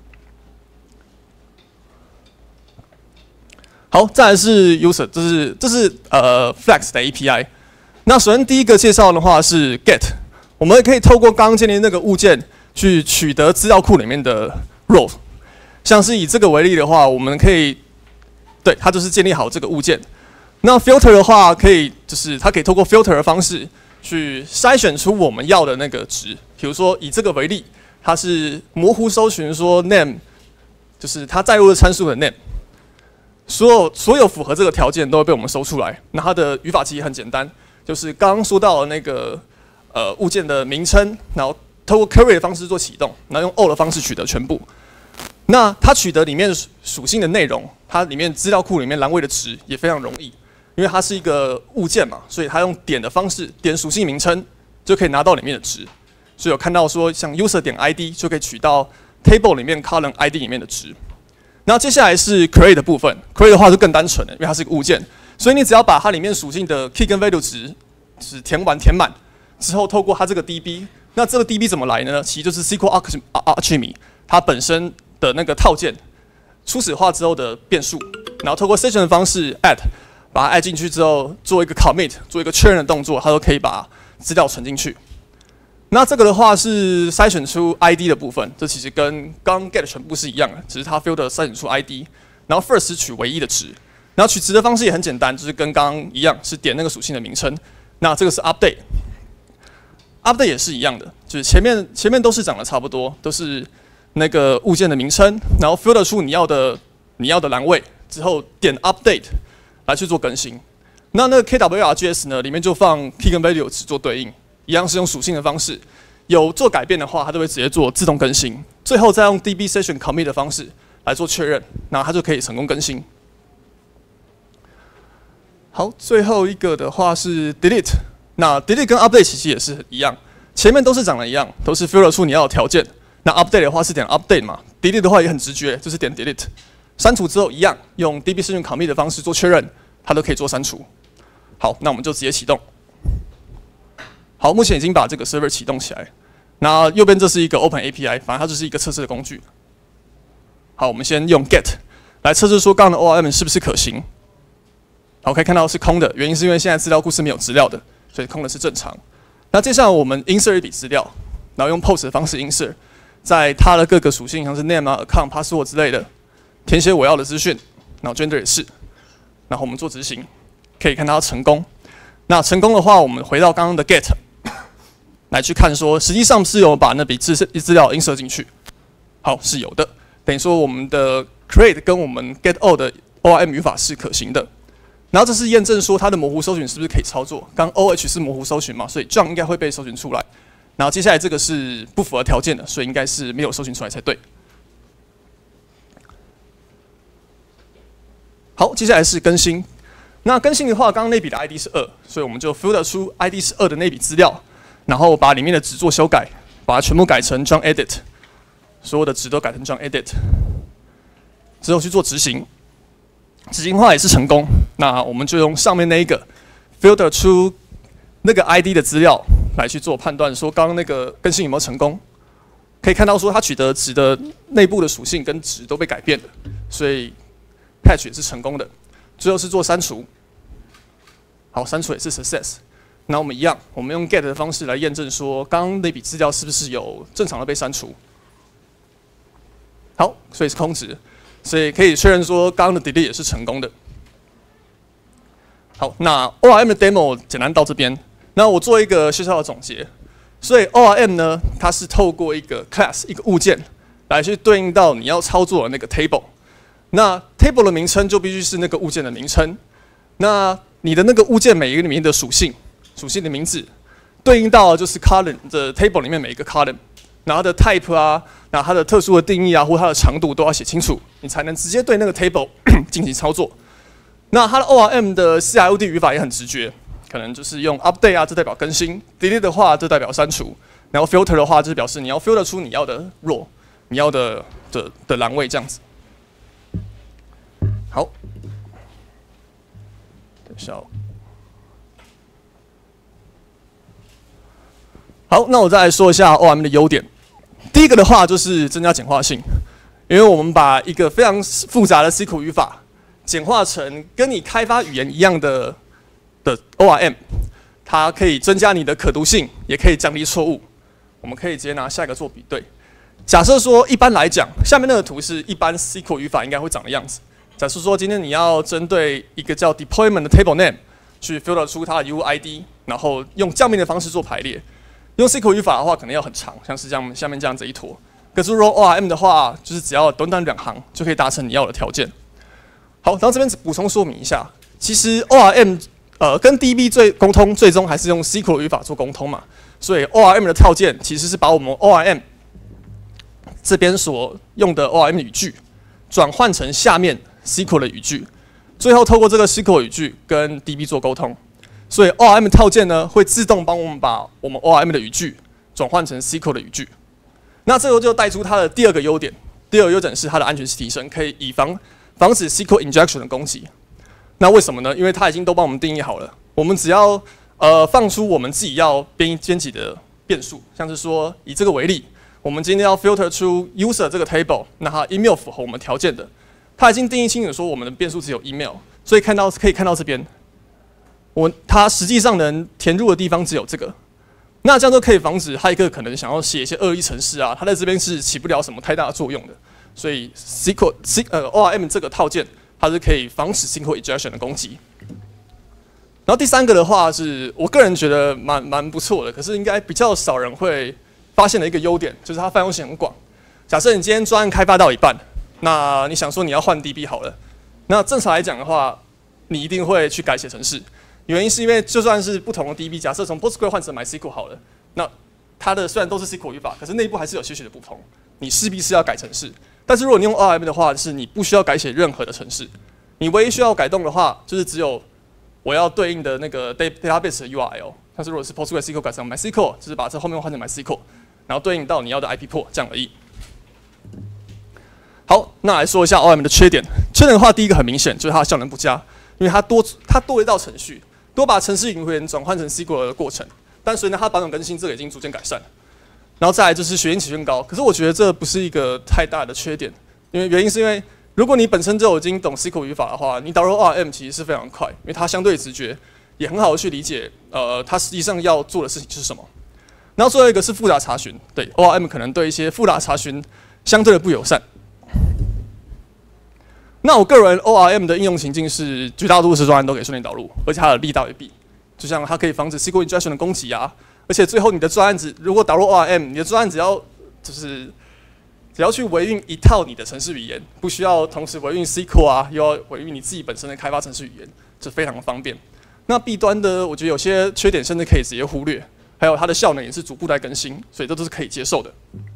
好，再来是 user， 这是这是呃 Flask 的 A P I。那首先第一个介绍的话是 get， 我们可以透过刚刚建立那个物件去取得资料库里面的 row。像是以这个为例的话，我们可以，对，它就是建立好这个物件。那 filter 的话，可以就是它可以透过 filter 的方式去筛选出我们要的那个值。比如说以这个为例，它是模糊搜寻说 name， 就是它载入的参数的 name。所有所有符合这个条件都会被我们搜出来。那它的语法其实很简单，就是刚刚说到的那个呃物件的名称，然后透过 query 的方式做启动，然后用 O 的方式取得全部。那它取得里面属性的内容，它里面资料库里面栏位的值也非常容易，因为它是一个物件嘛，所以它用点的方式点属性名称就可以拿到里面的值。所以有看到说像 user 点 I D 就可以取到 table 里面 column I D 里面的值。然后接下来是 create 的部分 ，create 的话就更单纯了，因为它是一个物件，所以你只要把它里面属性的 key 跟 value 值是填完填满之后，透过它这个 D B， 那这个 D B 怎么来呢？其实就是 S Q L Alchemy 它本身的那个套件初始化之后的变数，然后透过 session 的方式 add， 把它 add 进去之后，做一个 commit， 做一个确认的动作，它都可以把资料存进去。那这个的话是筛选出 I D 的部分，这其实跟刚 get 全部是一样的，只是它 filter 筛选出 I D， 然后 first 取唯一的值，然后取值的方式也很简单，就是跟刚刚一样，是点那个属性的名称。那这个是 update，update 也是一样的，就是前面前面都是长得差不多，都是那个物件的名称，然后 filter 出你要的你要的栏位之后，点 update 来去做更新。那那个 K W R J S 呢，里面就放 key 跟 value 值做对应。一样是用属性的方式，有做改变的话，它都会直接做自动更新。最后再用 D B session commit 的方式来做确认，然后它就可以成功更新。好，最后一个的话是 delete。那 delete 跟 update 其实也是一样，前面都是长得一样，都是 filter 出你要的条件。那 update 的话是点 update 嘛 ，delete 的话也很直觉，就是点 delete。删除之后一样，用 D B session commit 的方式做确认，它都可以做删除。好，那我们就直接启动。好，目前已经把这个 server 启动起来。那右边这是一个 Open A P I， 反正它就是一个测试的工具。好，我们先用 get 来测试说刚刚的 O R M 是不是可行。好，可以看到是空的，原因是因为现在资料库是没有资料的，所以空的是正常。那接下来我们 insert 一笔资料，然后用 post 的方式 insert， 在它的各个属性，像是 name 啊、account、password 之类的，填写我要的资讯，然后 gender 也是。然后我们做执行，可以看到它成功。那成功的话，我们回到刚刚的 get。来去看说，实际上是有把那笔资资料 insert 进去，好，是有的。等于说我们的 create 跟我们 get all 的 O R M 语法是可行的。然后这是验证说它的模糊搜寻是不是可以操作。刚 O H 是模糊搜寻嘛，所以 John 应该会被搜寻出来。然后接下来这个是不符合条件的，所以应该是没有搜寻出来才对。好，接下来是更新。那更新的话，刚刚那笔的 I D 是二，所以我们就 filter 出 I D 是二的那笔资料。然后把里面的值做修改，把它全部改成 John Edit， 所有的值都改成 John Edit， 之后去做执行，执行的话也是成功。那我们就用上面那一个 filter 出那个 I D 的资料来去做判断，说刚刚那个更新有没有成功。可以看到说它取得值的内部的属性跟值都被改变了，所以 ，patch 也是成功的。最后是做删除，好，删除也是 success。那我们一样，我们用 get 的方式来验证说，刚刚那笔资料是不是有正常的被删除。好，所以是空值，所以可以确认说刚刚的 delete 也是成功的。好，那 O R M 的 demo 简单到这边。那我做一个小小的总结。所以 O R M 呢，它是透过一个 class 一个物件来去对应到你要操作的那个 table。那 table 的名称就必须是那个物件的名称。那你的那个物件每一个里面的属性。属性的名字对应到就是 column 的 table 里面每一个 column， 然后它的 type 啊，然后它的特殊的定义啊，或它的长度都要写清楚，你才能直接对那个 table 进行操作。那它的 O R M 的 C I O D 语法也很直觉，可能就是用 update 啊，这代表更新 ；delete 的话，这代表删除；然后 filter 的话，就是表示你要 filter 出你要的 row， 你要的的的栏位这样子。好，等一下哦。好，那我再来说一下 O R M 的优点。第一个的话就是增加简化性，因为我们把一个非常复杂的 S Q L 语法简化成跟你开发语言一样的的 O R M， 它可以增加你的可读性，也可以降低错误。我们可以直接拿下一个做比对。假设说，一般来讲，下面那个图是一般 S Q L 语法应该会长的样子。假设说，今天你要针对一个叫 deployment 的 table name 去 filter 出它的 U I D， 然后用降密的方式做排列。用 S Q L 语法的话，可能要很长，像是这样下面这样子一坨。可是如果 O R M 的话，就是只要短短两行就可以达成你要的条件。好，然后这边只补充说明一下，其实 O R M 呃跟 D B 最沟通，最终还是用 S Q L 语法做沟通嘛。所以 O R M 的套件其实是把我们 O R M 这边所用的 O R M 语句转换成下面 S Q L 的语句，最后透过这个 S Q L 语句跟 D B 做沟通。所以 O R M 套件呢，会自动帮我们把我们 O R M 的语句转换成 S Q L 的语句。那这个就带出它的第二个优点，第二个优点是它的安全性提升，可以以防防止 S Q L injection 的攻击。那为什么呢？因为它已经都帮我们定义好了，我们只要呃放出我们自己要编编辑的变数，像是说以这个为例，我们今天要 filter 出 user 这个 table， 那它 email 符合我们条件的，它已经定义清楚说我们的变数只有 email， 所以看到可以看到这边。我它实际上能填入的地方只有这个，那这样就可以防止骇客可能想要写一些恶意程式啊，它在这边是起不了什么太大的作用的。所以 S Q L 呃 O R M 这个套件，它是可以防止 S Q L injection 的攻击。然后第三个的话是我个人觉得蛮蛮不错的，可是应该比较少人会发现的一个优点，就是它泛用性很广。假设你今天专案开发到一半，那你想说你要换 D B 好了，那正常来讲的话，你一定会去改写程式。原因是因为就算是不同的 D B， 假设从 PostgreSQL 换成 MySQL 好了，那它的虽然都是 S Q L 语法，可是内部还是有些许的不同，你势必是要改程式。但是如果你用 O R M 的话，是你不需要改写任何的程式，你唯一需要改动的话，就是只有我要对应的那个 database 的 U R L。但是如果是 PostgreSQL 改成 MySQL， 就是把这后面换成 MySQL， 然后对应到你要的 I P port 这样而已。好，那来说一下 O R M 的缺点。缺点的话，第一个很明显就是它的效能不佳，因为它多它多一道程序。多把程式语言转换成 S Q L 的过程，但随着它版本更新，这个已经逐渐改善。然后再来就是学员起源高，可是我觉得这不是一个太大的缺点，因为原因是因为如果你本身就已经懂 S Q L 语法的话，你导入 O R M 其实是非常快，因为它相对直觉，也很好的去理解，呃，它实际上要做的事情是什么。然后最后一个是复杂查询，对 O R M 可能对一些复杂查询相对的不友善。那我个人 O R M 的应用情境是绝大多数专案都可以顺利导入，而且它的利大于弊。就像它可以防止 S Q L injection 的攻击啊，而且最后你的专案只如果导入 O R M， 你的专案只要就是只要去维运一套你的程式语言，不需要同时维运 S Q L 啊，又要维运你自己本身的开发程式语言，这非常的方便。那弊端的，我觉得有些缺点甚至可以直接忽略，还有它的效能也是逐步在更新，所以这都是可以接受的。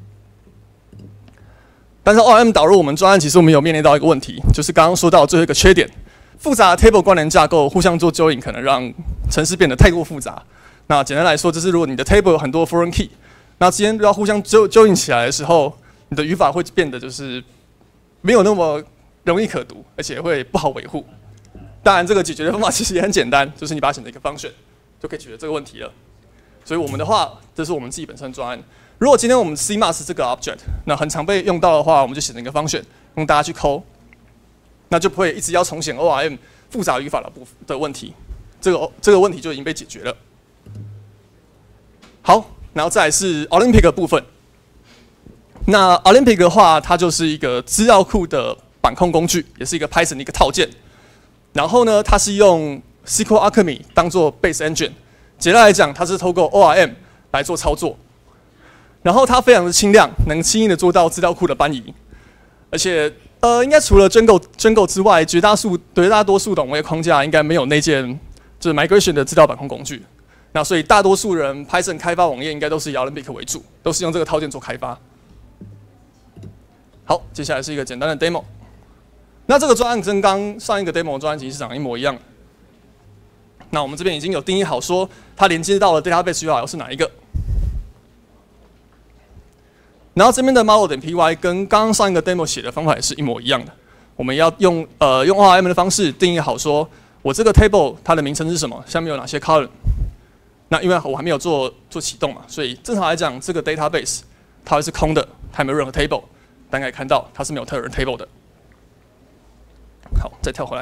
但是 O R M 导入我们专案，其实我们有面临到一个问题，就是刚刚说到最后一个缺点，复杂的 table 关联架构互相做 join， 可能让程式变得太过复杂。那简单来说，就是如果你的 table 有很多 foreign key， 那之间要互相 join 起来的时候，你的语法会变得就是没有那么容易可读，而且会不好维护。当然，这个解决的方法其实也很简单，就是你把它选择一个 function， 就可以解决这个问题了。所以我们的话，这是我们自己本身专案。如果今天我们 C M A S 这个 object， 那很常被用到的话，我们就写成一个 function， 用大家去抠。 那就不会一直要重写 O R M 复杂语法的部的问题，这个这个问题就已经被解决了。好，然后再来是 Olympic 的部分。那 Olympic 的话，它就是一个资料库的板控工具，也是一个 Python 的一个套件。然后呢，它是用 S Q L Alchemy 当做 base engine， 简单来讲，它是透过 O R M 来做操作。然后它非常的轻量，能轻易的做到资料库的搬移，而且呃，应该除了 Django Django 之外，绝大数绝大多数的网页框架应该没有那件就是 migration 的资料板控工具。那所以大多数人 Python 开发网页应该都是以 Olympic 为主，都是用这个套件做开发。好，接下来是一个简单的 demo。那这个专案跟刚上一个 demo 专案其实长一模一样的。那我们这边已经有定义好说它连接到了 database U R L 是哪一个。然后这边的 model 点 py 跟刚刚上一个 demo 写的方法也是一模一样的。我们要用呃用 O R M 的方式定义好说，我这个 table 它的名称是什么，下面有哪些 column。那因为我还没有做做启动嘛，所以正常来讲，这个 database 它会是空的，它没有任何 table。大家可以看到它是没有特人 table 的。好，再跳回来。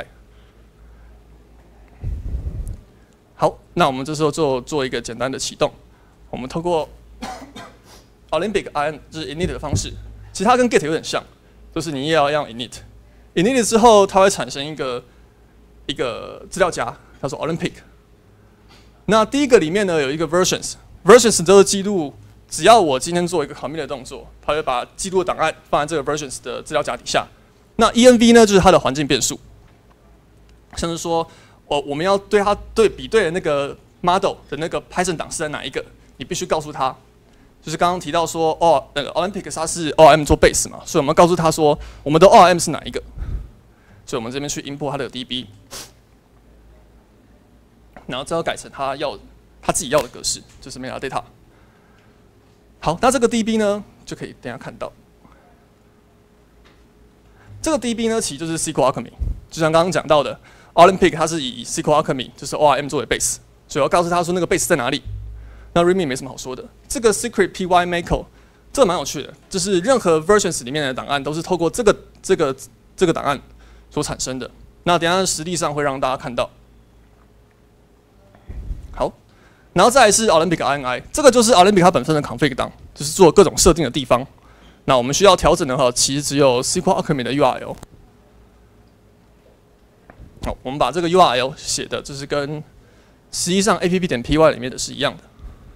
好，那我们这时候做做一个简单的启动，我们透过 Olympic I N 就是 init 的方式，其实它跟 get 有点像，就是你也要用 init。init 之后，它会产生一个一个资料夹，叫做 Olympic。那第一个里面呢有一个 versions，versions 就是记录，只要我今天做一个 commit 的动作，它会把记录的档案放在这个 versions 的资料夹底下。那 env 呢就是它的环境变数，像是说，我我们要对它对比对的那个 model 的那个 Python 档是在哪一个，你必须告诉它。就是刚刚提到说，哦，那个 Olympic 它是 O R M 做 base 嘛，所以我们告诉它说，我们的 O R M 是哪一个，所以我们这边去 import 它的 D B。然后这要改成他要他自己要的格式，就是 metadata。好，那这个 D B 呢，就可以等一下看到。这个 D B 呢，其实就是 S Q L Alchemy， 就像刚刚讲到的 ，Olympic 它是以 S Q L Alchemy 就是 O R M 作为 base， 所以我要告诉他说那个 base 在哪里。那 readme 没什么好说的，这个 secret py macro 这个蛮有趣的，就是任何 versions 里面的档案都是透过这个这个这个档案所产生的。那等一下实例上会让大家看到。好，然后再来是 Olympic I N I， 这个就是 Olympic 它本身的 config 档，就是做各种设定的地方。那我们需要调整的话，其实只有 S Q L Alchemy 的 U R L。好，我们把这个 U R L 写的就是跟实际上 app 点 py 里面的是一样的。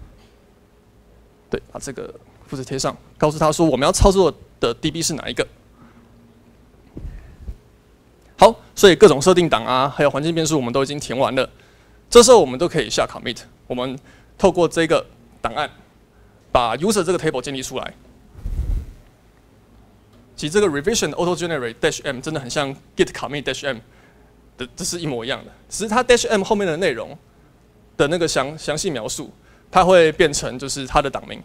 对，把这个复制贴上，告诉他说我们要操作的 D B 是哪一个。好，所以各种设定档啊，还有环境变数我们都已经填完了。这时候我们都可以下 commit， 我们透过这个档案把 user 这个 table 建立出来。其实这个 revision auto generate dash m 真的很像 git commit dash m 的，这是一模一样的，只是它 dash m 后面的内容的那个详详细描述，它会变成就是它的档名。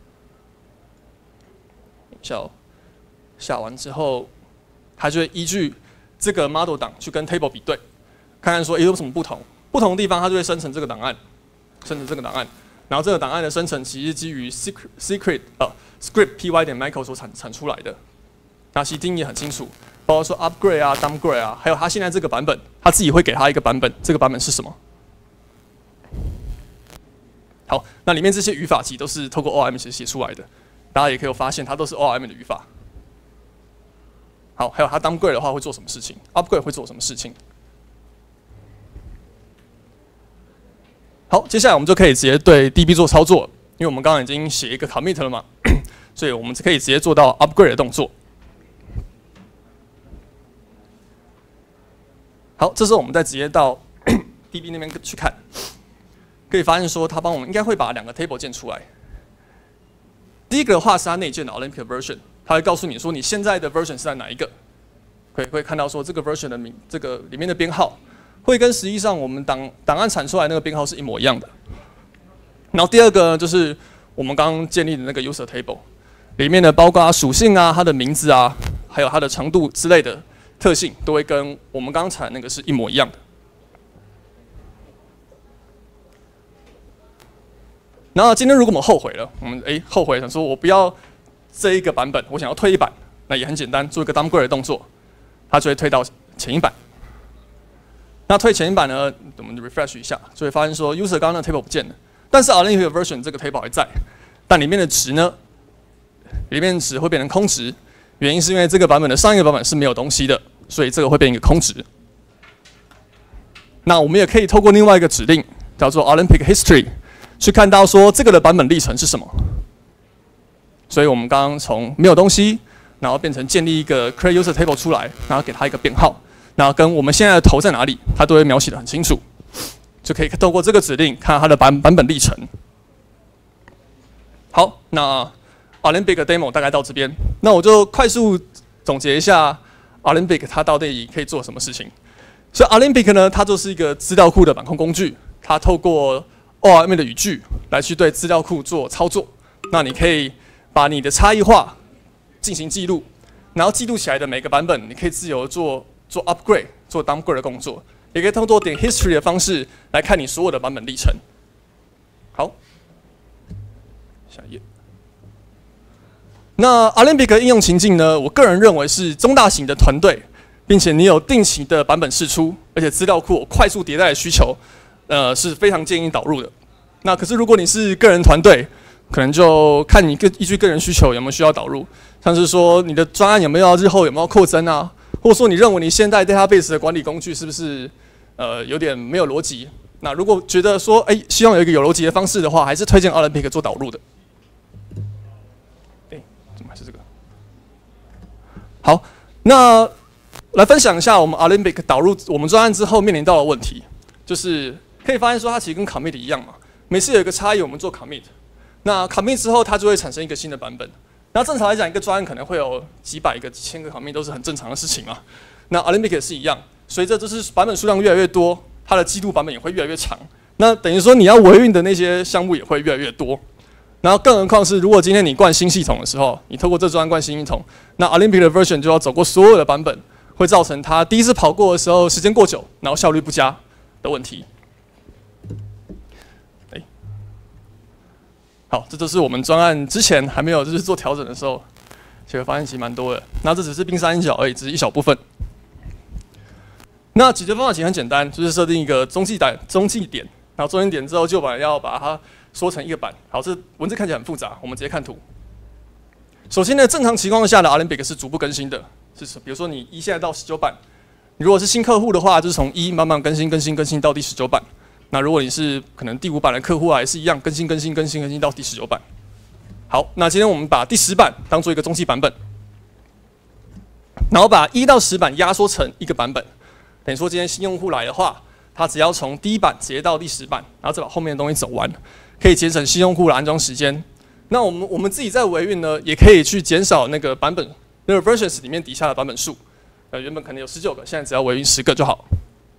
下下完之后，它就会依据这个 model 档去跟 table 比对，看看说诶有什么不同。不同的地方，它就会生成这个档案，生成这个档案，然后这个档案的生成其实是基于 secret secret 呃 script py 点 macro 所产产出来的。那其实定义很清楚，包括说 upgrade 啊、downgrade 啊，还有它现在这个版本，它自己会给它一个版本，这个版本是什么？好，那里面这些语法其实都是透过 O R M 写写出来的，大家也可以有发现，它都是 O R M 的语法。好，还有它 downgrade 的话会做什么事情 ，upgrade 会做什么事情？好，接下来我们就可以直接对 D B 做操作，因为我们刚刚已经写一个 commit 了嘛，所以我们可以直接做到 upgrade 的动作。好，这时候我们再直接到 D B 那边去看，可以发现说它帮我们应该会把两个 table 建出来。第一个的话是它内建的 Olympic version， 它会告诉你说你现在的 version 是在哪一个，可以会看到说这个 version 的名，这个里面的编号。会跟实际上我们档档案产出来那个编号是一模一样的。然后第二个呢，就是我们刚刚建立的那个 user table， 里面的包括属性啊、它的名字啊，还有它的长度之类的特性，都会跟我们刚才那个是一模一样的。然后今天如果我们后悔了，我们诶后悔想说我不要这一个版本，我想要退一版，那也很简单，做一个 downgrade 的动作，它就会退到前一版。那退前一版呢，我们 refresh 一下，就会发现说 user 刚刚那 table 不见了，但是 Olympic version 这个 table 还在，但里面的值呢，里面的值会变成空值，原因是因为这个版本的上一个版本是没有东西的，所以这个会变一个空值。那我们也可以透过另外一个指令叫做 Olympic history 去看到说这个的版本历程是什么。所以我们刚刚从没有东西，然后变成建立一个 create user table 出来，然后给它一个编号，然后跟我们现在的头在哪里，它都会描写得很清楚，就可以透过这个指令看它的版版本历程。好，那 Olympic demo 大概到这边，那我就快速总结一下 Olympic 它到底可以做什么事情。所以 Olympic 呢，它就是一个资料库的板控工具，它透过 O R M 的语句来去对资料库做操作。那你可以把你的差异化进行记录，然后记录起来的每个版本，你可以自由做做 upgrade、做 downgrade 的工作，也可以通过点 history 的方式来看你所有的版本历程。好，下一页。那 Olympic 应用情境呢，我个人认为是中大型的团队，并且你有定期的版本释出，而且资料库有快速迭代的需求，呃，是非常建议导入的。那可是如果你是个人团队，可能就看你个依据个人需求有没有需要导入，像是说你的专案有没有要日后有没有扩增啊，或者说你认为你现在 database 的管理工具是不是呃有点没有逻辑？那如果觉得说哎、欸、希望有一个有逻辑的方式的话，还是推荐 Olympic 做导入的。哎、欸，怎么还是这个？好，那来分享一下我们 Olympic 导入我们专案之后面临到的问题，就是可以发现说它其实跟 commit 一样嘛，每次有一个差异我们做 commit。那 commit 之后，它就会产生一个新的版本。那正常来讲，一个专案可能会有几百个、几千个 commit， 都是很正常的事情嘛。那 Olympic 也是一样，随着就是版本数量越来越多，它的季度版本也会越来越长。那等于说你要维运的那些项目也会越来越多。然后更何况是，如果今天你灌新系统的时候，你透过这专案灌新系统，那 Olympic 的 version 就要走过所有的版本，会造成它第一次跑过的时候时间过久，然后效率不佳的问题。好，这就是我们专案之前还没有就是做调整的时候，就会发现其实蛮多的。那这只是冰山一角而已，只是一小部分。那解决方法其实很简单，就是设定一个中继点，中继点，然后中继点之后就把要把它缩成一个版。好，这文字看起来很复杂，我们直接看图。首先呢，正常情况下的 Olympic 是逐步更新的，是比如说你一现在到十九版，你如果是新客户的话，就是从一慢慢更新、更新、更新到第十九版。那如果你是可能第五版的客户啊，也是一样更新、更新、更新、更新到第十九版。好，那今天我们把第十版当做一个中继版本，然后把一到十版压缩成一个版本。等于说今天新用户来的话，他只要从第一版直接到第十版，然后再把后面的东西走完，可以节省新用户的安装时间。那我们我们自己在维运呢，也可以去减少那个版本那个 versions 里面底下的版本数。呃，原本可能有十九个，现在只要维运十个就好。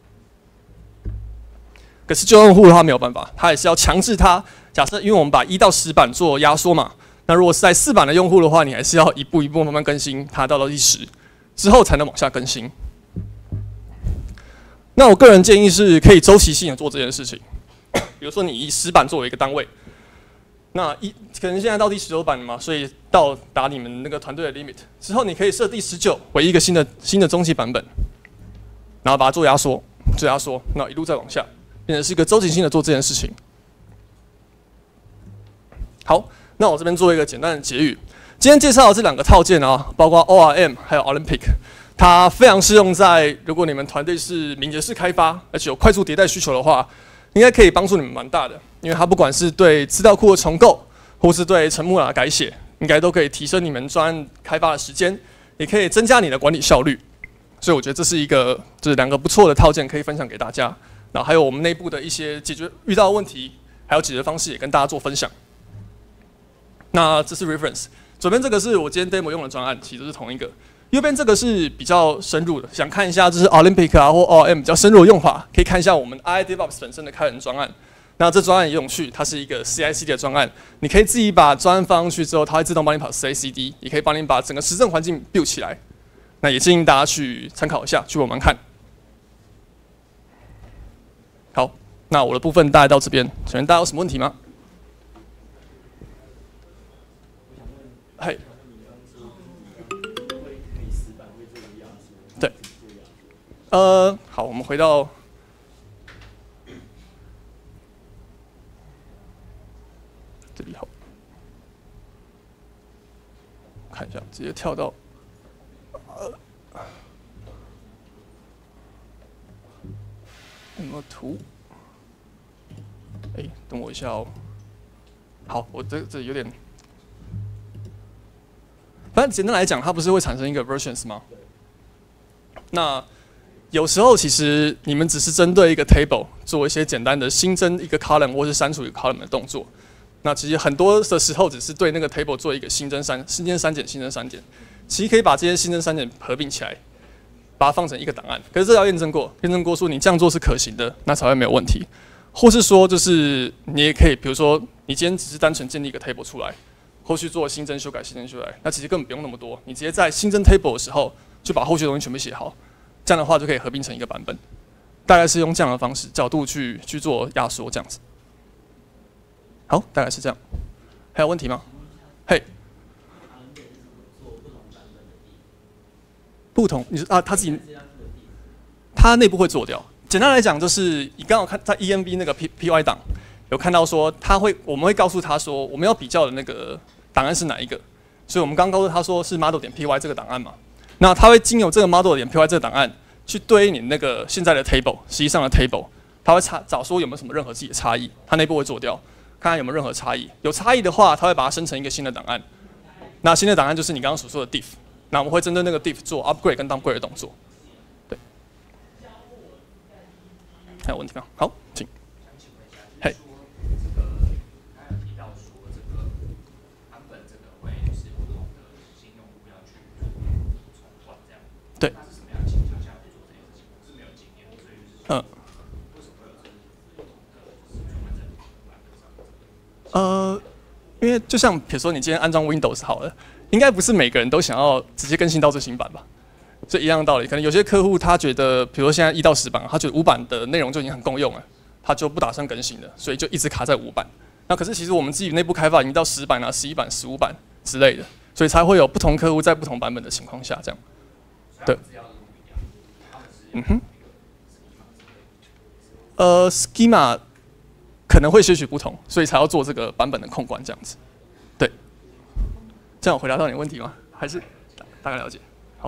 可是旧用户的话没有办法，他也是要强制他。假设因为我们把一到十版做压缩嘛，那如果是在四版的用户的话，你还是要一步一步慢慢更新，它到到第十之后才能往下更新。那我个人建议是可以周期性的做这件事情，比如说你以十版作为一个单位，那一可能现在到第十九版了嘛，所以到达你们那个团队的 limit 之后，你可以设第十九为一个新的新的中期版本，然后把它做压缩，做压缩，那一路再往下。变成是一个周期性的做这件事情。好，那我这边做一个简单的结语。今天介绍的这两个套件啊，包括 O R M 还有 Olympic， 它非常适用在如果你们团队是敏捷式开发，而且有快速迭代需求的话，应该可以帮助你们蛮大的。因为它不管是对资料库的重构，或是对成木栏的改写，应该都可以提升你们专案开发的时间，也可以增加你的管理效率。所以我觉得这是一个就是两个不错的套件，可以分享给大家。然后还有我们内部的一些解决遇到的问题，还有解决方式也跟大家做分享。那这是 reference， 左边这个是我今天 demo 用的专案，其实是同一个。右边这个是比较深入的，想看一下就是 Olympic 啊或 O R M 比较深入的用法，可以看一下我们 I I DevOps 本身的开源专案。那这专案也有趣，它是一个 C I C D 的专案，你可以自己把专案放上去之后，它会自动帮你跑 C I C D， 也可以帮你把整个实证环境 build 起来。那也建议大家去参考一下，去玩玩看。好，那我的部分大概到这边，请问大家有什么问题吗？嘿，对， 呃，好，我们回到这里好，看一下，直接跳到呃，有没有图？哎、欸，等我一下哦。好，我这这有点，反正简单来讲，它不是会产生一个 versions 吗？那有时候其实你们只是针对一个 table 做一些简单的新增一个 column 或是删除一个 column 的动作。那其实很多的时候只是对那个 table 做一个新增删、新增删减、新增删减。其实可以把这些新增删减合并起来，把它放成一个档案。可是这要验证过，验证过说你这样做是可行的，那才会没有问题。或是说，就是你也可以，比如说你今天只是单纯建立一个 table 出来，后续做新增、修改、新增、修改，那其实根本不用那么多。你直接在新增 table 的时候，就把后续的东西全部写好，这样的话就可以合并成一个版本。大概是用这样的方式角度去去做压缩，这样子。好，大概是这样。还有问题吗？嘿。不同，你说啊，他自己，他内部会做掉。简单来讲，就是你刚好看在 E M V 那个 P P Y 档，有看到说他会，我们会告诉他说，我们要比较的那个档案是哪一个，所以我们刚告诉他说是 model 点 P Y 这个档案嘛，那他会经由这个 model 点 P Y 这个档案去对应你那个现在的 table， 实际上的 table， 他会查找说有没有什么任何自己的差异，他内部会做掉，看看有没有任何差异，有差异的话，他会把它生成一个新的档案，那新的档案就是你刚刚所说的 diff， 那我们会针对那个 diff 做 upgrade 跟 downgrade 的动作。还有问题吗？好，请。嘿。 这个刚才有提到说，这个版本这个会是不同的新用户要去重换这样。 对。 那是什么样的情况下会做这件事情？我是没有经验，所以就是嗯，为什么会有这不同的就是转换在不同的版本上？ 呃，因为就像比如说你今天安装 Windows 好了，应该不是每个人都想要直接更新到最新版吧？这一样的道理，可能有些客户他觉得，比如说现在一到十版，他觉得五版的内容就已经很够用了，他就不打算更新了，所以就一直卡在五版。那可是其实我们自己内部开发已经到十版啊、十一版、十五版之类的，所以才会有不同客户在不同版本的情况下这样。对。嗯哼。呃 ，schema 可能会些许不同，所以才要做这个版本的控管这样子。对。这样有回答到你的问题吗？还是大概了解？好。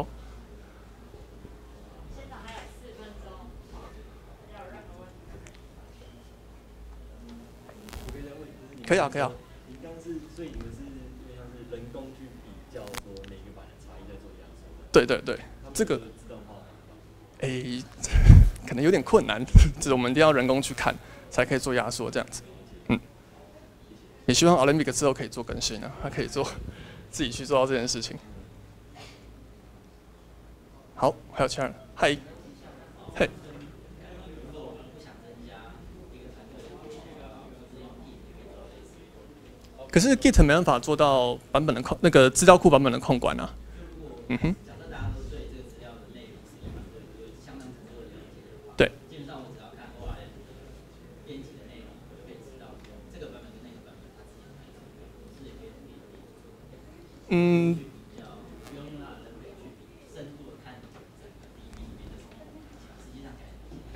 可以啊，可以啊。 你刚刚是，所以你们是因为像是人工去比较说每个版的差异在做压缩。 对对对，这个，诶，可能有点困难，就是我们一定要人工去看，才可以做压缩这样子。嗯，也希望 Alembic 之后可以做更新啊，它可以做自己去做到这件事情。好，还有其他人，嗨，嘿。可是 Git 没办法做到版本的控，那个资料库版本的控管啊。嗯哼。对。基本上我只要看 O R M 编辑的内容，就可以知道这个版本跟那个版本它之间的差异。嗯。不用用那人为去深度的看整个 D B 里面的实际上改。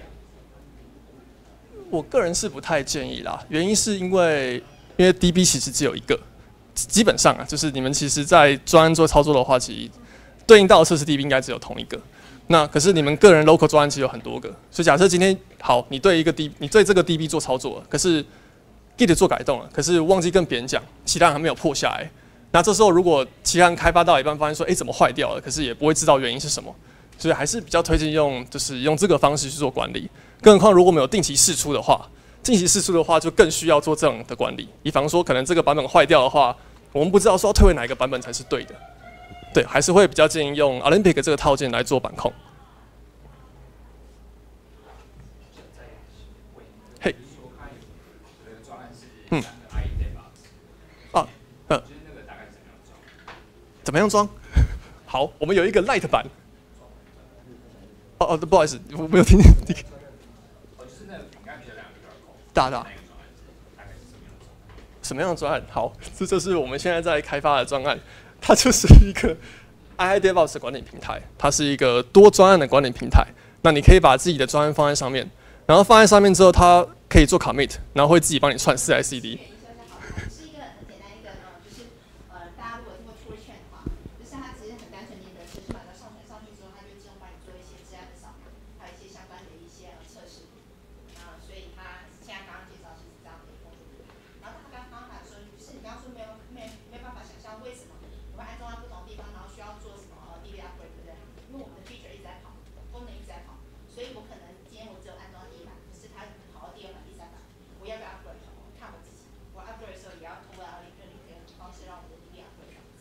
我个人是不太建议啦，原因是因为。因为 D B 其实只有一个，基本上啊，就是你们其实在专案做操作的话，其实对应到的测试 D B 应该只有同一个。那可是你们个人 local 专案其实有很多个，所以假设今天好，你对一个 D， 你对这个 D B 做操作了，可是 Git 做改动了，可是忘记跟别人讲，其他人还没有破下来。那这时候如果其他人开发到一半发现说，哎、欸，怎么坏掉了？可是也不会知道原因是什么，所以还是比较推荐用就是用这个方式去做管理。更何况如果没有定期释出的话。定期释出的话，就更需要做这样的管理。以防说，可能这个版本坏掉的话，我们不知道说要退回哪一个版本才是对的。对，还是会比较建议用 Alembic 这个套件来做版控。嘿，嗯，啊，嗯，怎么样装？好，我们有一个 Lite 版。哦哦，不好意思，我没有听见。大大，什么样的专案？好，这就是我们现在在开发的专案，它就是一个 I I DevOps 的管理平台，它是一个多专案的管理平台。 那你可以把自己的专案放在上面，然后放在上面之后，它可以做 commit， 然后会自己帮你串 C I C D。 是一个很简单一个呢，就是呃，大家如果听过 tool chain 的话，就是它其实很单纯，你的程式码它上传上去之后，它就自动帮你做一些治安的扫描，还有一些相关的一些呃测试。啊、所以它现在刚刚介绍是这样的一个工作流程。然后他刚刚还说，就是你刚刚说没有没没办法想象为什么我们安装在不同地方，然后需要做什么呃 D B upgrade 对不对？因为我们的 feature 一直在跑，功能一直在跑，所以我可能今天我只有安装第一版，可是它跑到第二版、第三版，我要不要 upgrade？看我自己，我 upgrade 的时候也要通过 R 零二零的方式让我的 D B upgrade 上。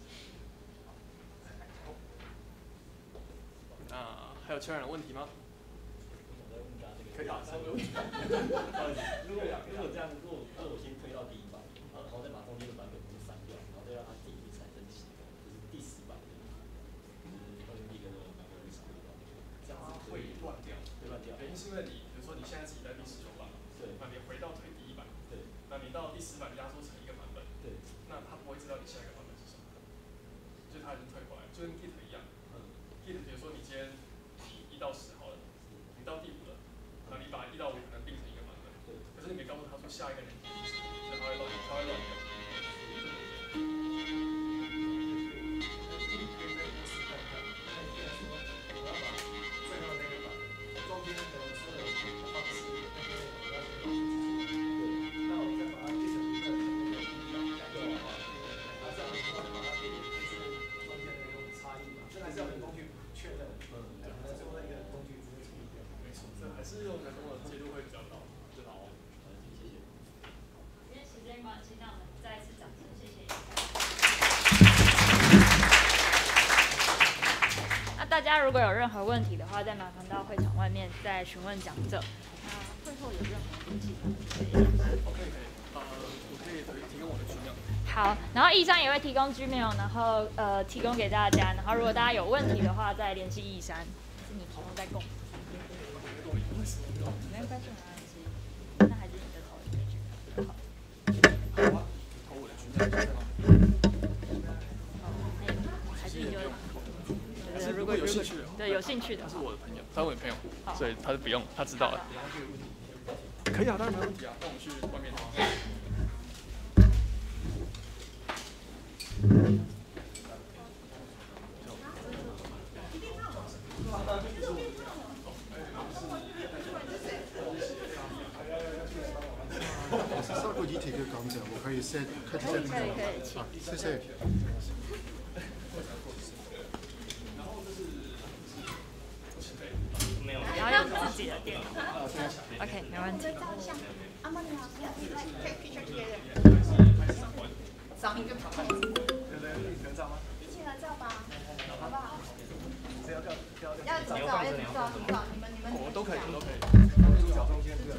那还有其他人的问题吗？可以啊， 稍微问一下。如果如果这样，如果如果我先推到第一版，然后再把中间的版本全部删掉，然后再让它自己去产生新的，就是第十版的，就是二零一跟二零二零这样子会乱掉，会乱掉。 原因是因为你，比如说你现在自己在第十九版，对，那你回到推第一版，对，那你到第十版压缩成一个版本，对，那他不会知道你下一个版本是什么，就他已经退回来，就跟 Git 一样，嗯 ，Git 比如说你今天你一到十好了，你到第五了。那你把一到五可能定成一个版本，对，可是你没告诉他说下一个人是什么，所以他会乱，他会乱掉。还是用人工的介入会比较高，就好。谢谢。 因为时间关系，那我们再一次掌声，谢谢。那大家如果有任何问题的话，再麻烦到会场外面再询问讲者。那会后有任何问题吗？可以。 OK， 可以。呃，我可以提供我的 Gmail。 好，然后易山也会提供 Gmail， 然后呃提供给大家。然后如果大家有问题的话，再联系易山，是你提供再供。没关系，没关系，那还是你的头一句。好。 好啊，投我的群在吗？ 还是你就， 还是如果有兴趣的， 对，有兴趣的， 他是我的朋友，他是我的朋友，所以他是不用，他知道了。可以啊，当然没问题啊，那我们去外面好。 稍後議題嘅講就我可以 set 開始 set 可以可以，請。 謝謝。 没有。然后用自己的电脑。OK， 没问题。 阿莫你好，来 take picture together。找一个朋友。 合照吗？ 一起合照吧，好不好？ 要要要要怎么找？要怎么找？怎么找？你们你们。 我都可以，我都可以。 主角中间这个。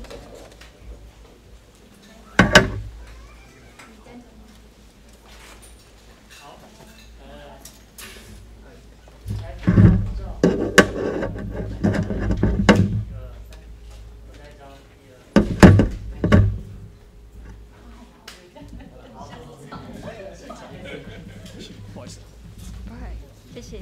不好意思。 谢谢。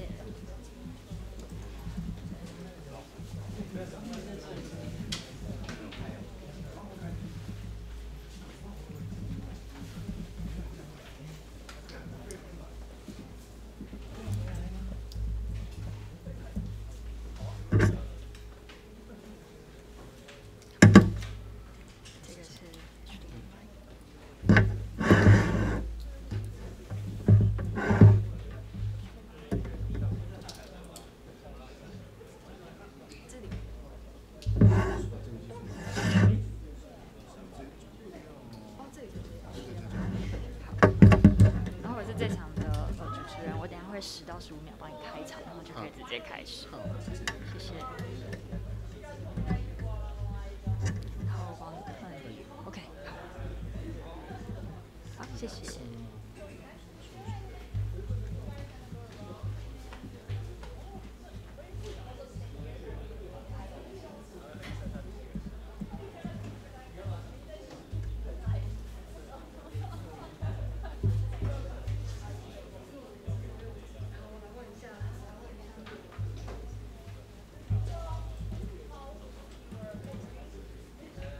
十到十五秒帮你开场，然后就可以直接开始。好，谢谢。谢谢。然后帮你看 ，OK， 好。好，谢谢。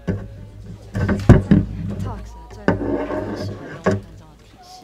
Talks 的最后十分钟、五分钟的提示。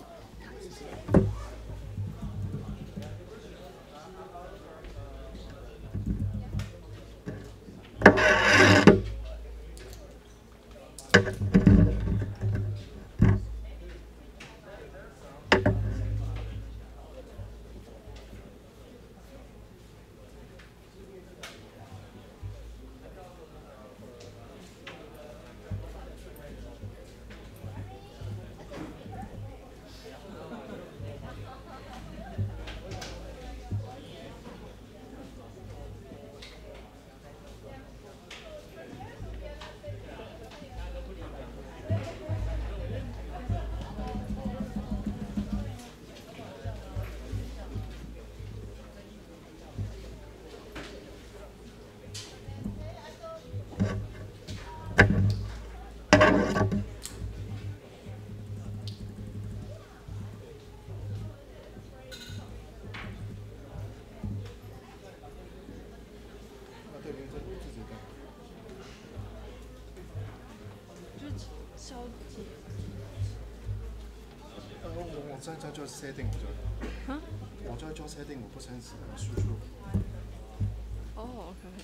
我在在做 setting 我就，啊？我在做 setting， 我不想输出。 哦 ，OK。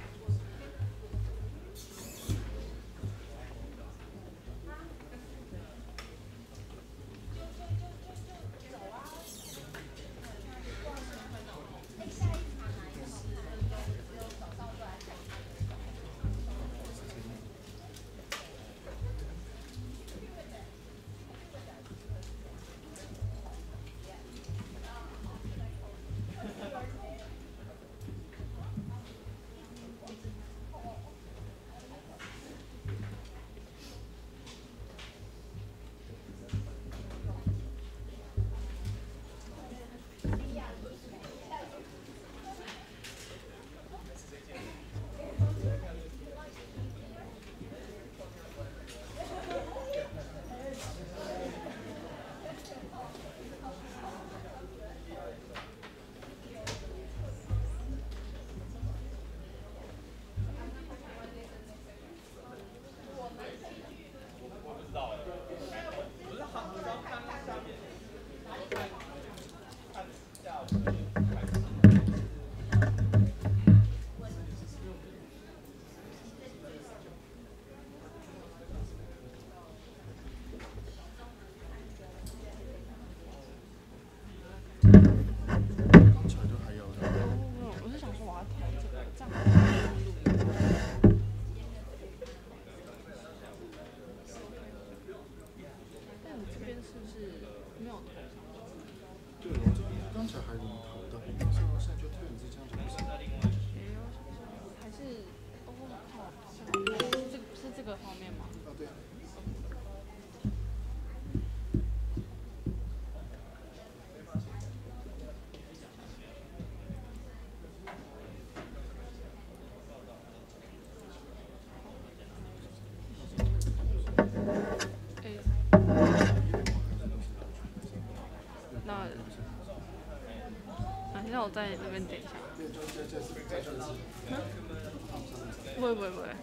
那我在这边等一下。不会不会不会。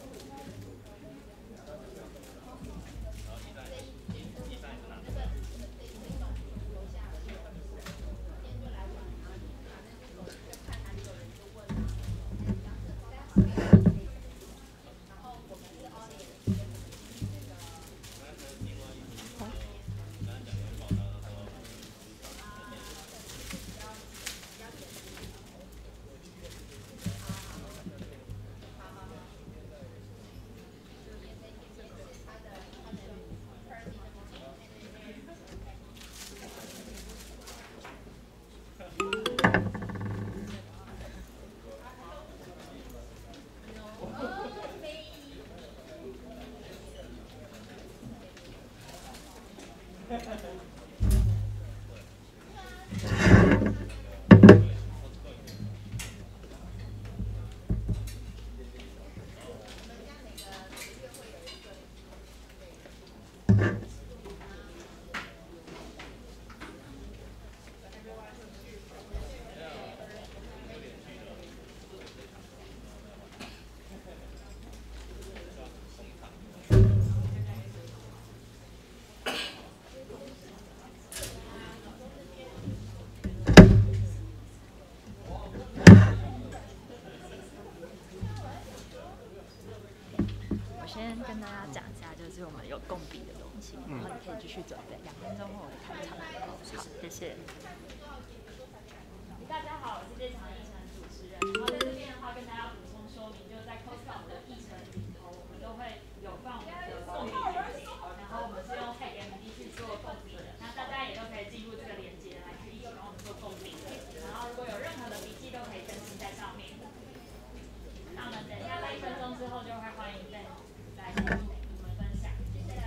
讲一下，就是我们有共笔的东西，然后你可以继续准备，两分钟后我会开场。好，谢谢。大家好，我是这场议程主持人。然后在这边的话，跟大家补充说明，就是在 COSCOM 的议程里头，我们都会有放我们的共笔链接，然后我们是用 Tag M D 去做共笔的。那大家也都可以进入这个链接来去一起帮我们做共笔。然后如果有任何的笔记都可以更新在上面。那我们等一下在一分钟之后就会欢迎 Ben 来跟我们分享。谢谢。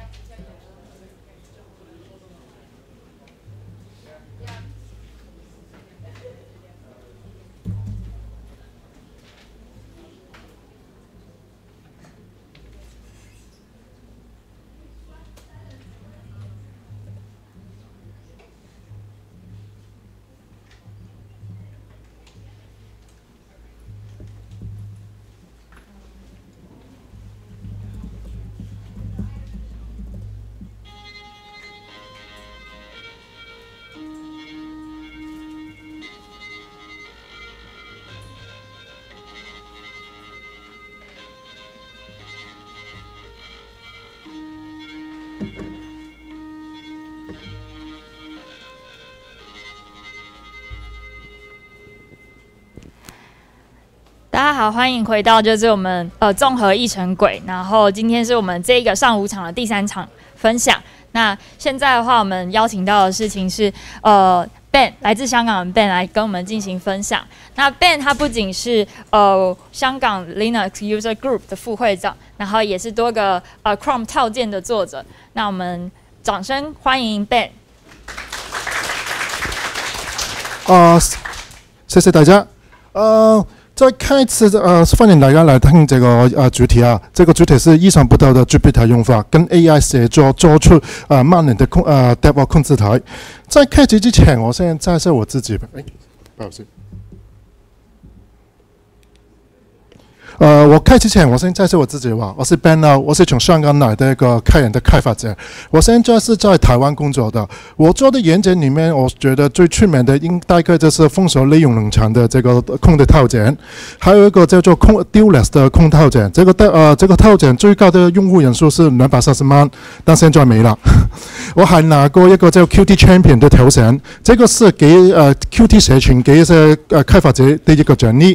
大家好，欢迎回到就是我们呃综合议程轨，然后今天是我们这个上午场的第三场分享。那现在的话，我们邀请到的事情是呃 Ben 来自香港的 Ben 来跟我们进行分享。那 Ben 他不仅是呃香港 Linux User Group 的副会长，然后也是多个呃 Chrome 套件的作者。那我们掌聲歡迎 Ben。 啊、呃，謝謝大家。呃。在開始呃，歡迎大家來聽這個呃主題啊。這個主題是意想不到的 Jupyter 用法，跟 A I 協作做出呃萬能的控呃 DevOps 控制台。在開始之前，我先介紹我自己。哎，不好意思。呃，我開始前，我先介紹我自己吧。我是 Ben 啊，我是從香港來的一個開源的開發者。我現在是在台灣工作的。我做的軟件裡面，我覺得最出名的應大概就是封鎖利用農場的這個空的套件，還有一個叫做空 Duless 的空套件。這個的呃，這個套件最高的用戶人數是兩百三十萬，但現在沒了。我還拿過一個叫 Q T Champion 的頭銜，這個是給呃 Q T 社群給一些呃開發者的一個獎勵。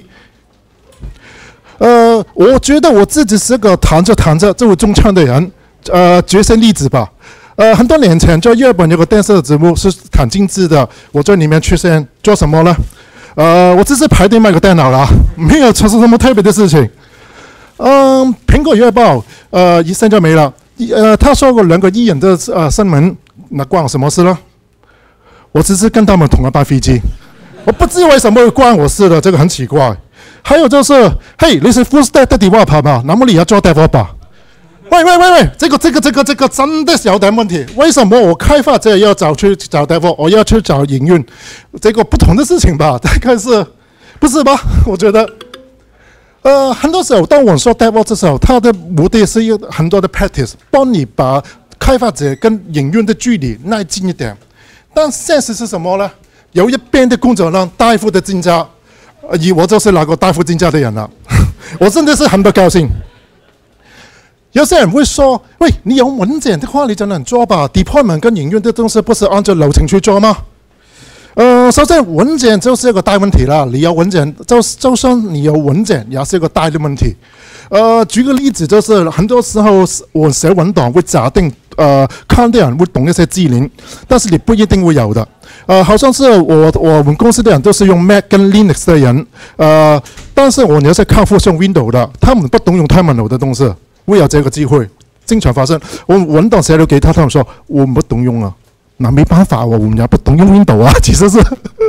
呃，我覺得我自己是個彈着彈着就會中槍的人，呃，舉些例子吧。呃，很多年前在日本有個電視節目是談經濟的，我在裡面出現做什麼呢？呃，我只是排隊買個電腦啦，沒有做什麼特別的事情。嗯、呃，蘋果日報，呃，現在沒了。呃，他說過兩個藝人的呃新聞，那關我什麼事呢？我只是跟他們同一班飛機，我不知為什麼會關我事的，這個很奇怪。還有就是，嘿，你是 full stack 的 developer 嘛？那麼你要做 developer？喂喂喂喂，這個這個這個這個真的是有點問題。為什麼我開發者要找去找 developer，我要去找營運？這個不同的事情吧？大概是，不是吧？我覺得，呃，很多時候當我們說 developer 的時候，它的目的是有很多的 practice，幫你把開發者跟營運的距離拉近一點。但現實是什麼呢？有一邊的工作量大幅的增加。而我就是那個大幅增加的人了，我真的是很不高興。有些人會說：喂，你有文件的話，你就能做吧 ？deployment 跟營運的東西不是按照流程去做嗎？呃，首先文件就是一個大問題啦。你有文件，就就算你有文件，也是一個大的問題。呃，舉個例子，就是很多時候我寫文檔會假定，呃，看的人會懂一些技能，但是你不一定會有的。呃，好像是我我們公司的人都是用 Mac 跟 Linux 的人，呃，但是我有些客戶是用 Windows 的，他們不懂用 terminal 的東西，會有這個機會，經常發生。我文檔寫了給他，他們說我們不懂用啊，那沒辦法，我們也不懂用 Windows 啊，其實是。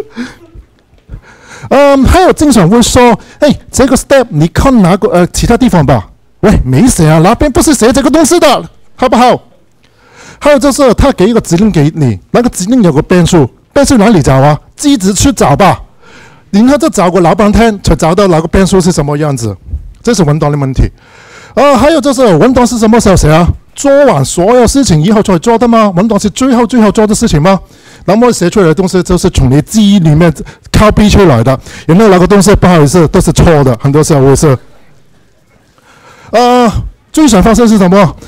嗯，還有經常會說，哎，這個 step 你看哪個呃其他地方吧？喂，沒寫啊，那邊不是寫這個東西的，好不好？還有就是他給一個指令給你，那個指令有個變數，變數哪裡找啊？自己去找吧。然後就找個老半天，才找到那個變數是什麼樣子，這是文檔的問題。呃，還有就是文檔是什麼時候寫啊？做完所有事情以後才做的嗎？文檔是最後最後做的事情嗎？那麼寫出來的東西就是從你記憶裡面 copy 出來的，然後那個東西不好意思都是錯的，很多時候會是。呃，最常發生是什麼？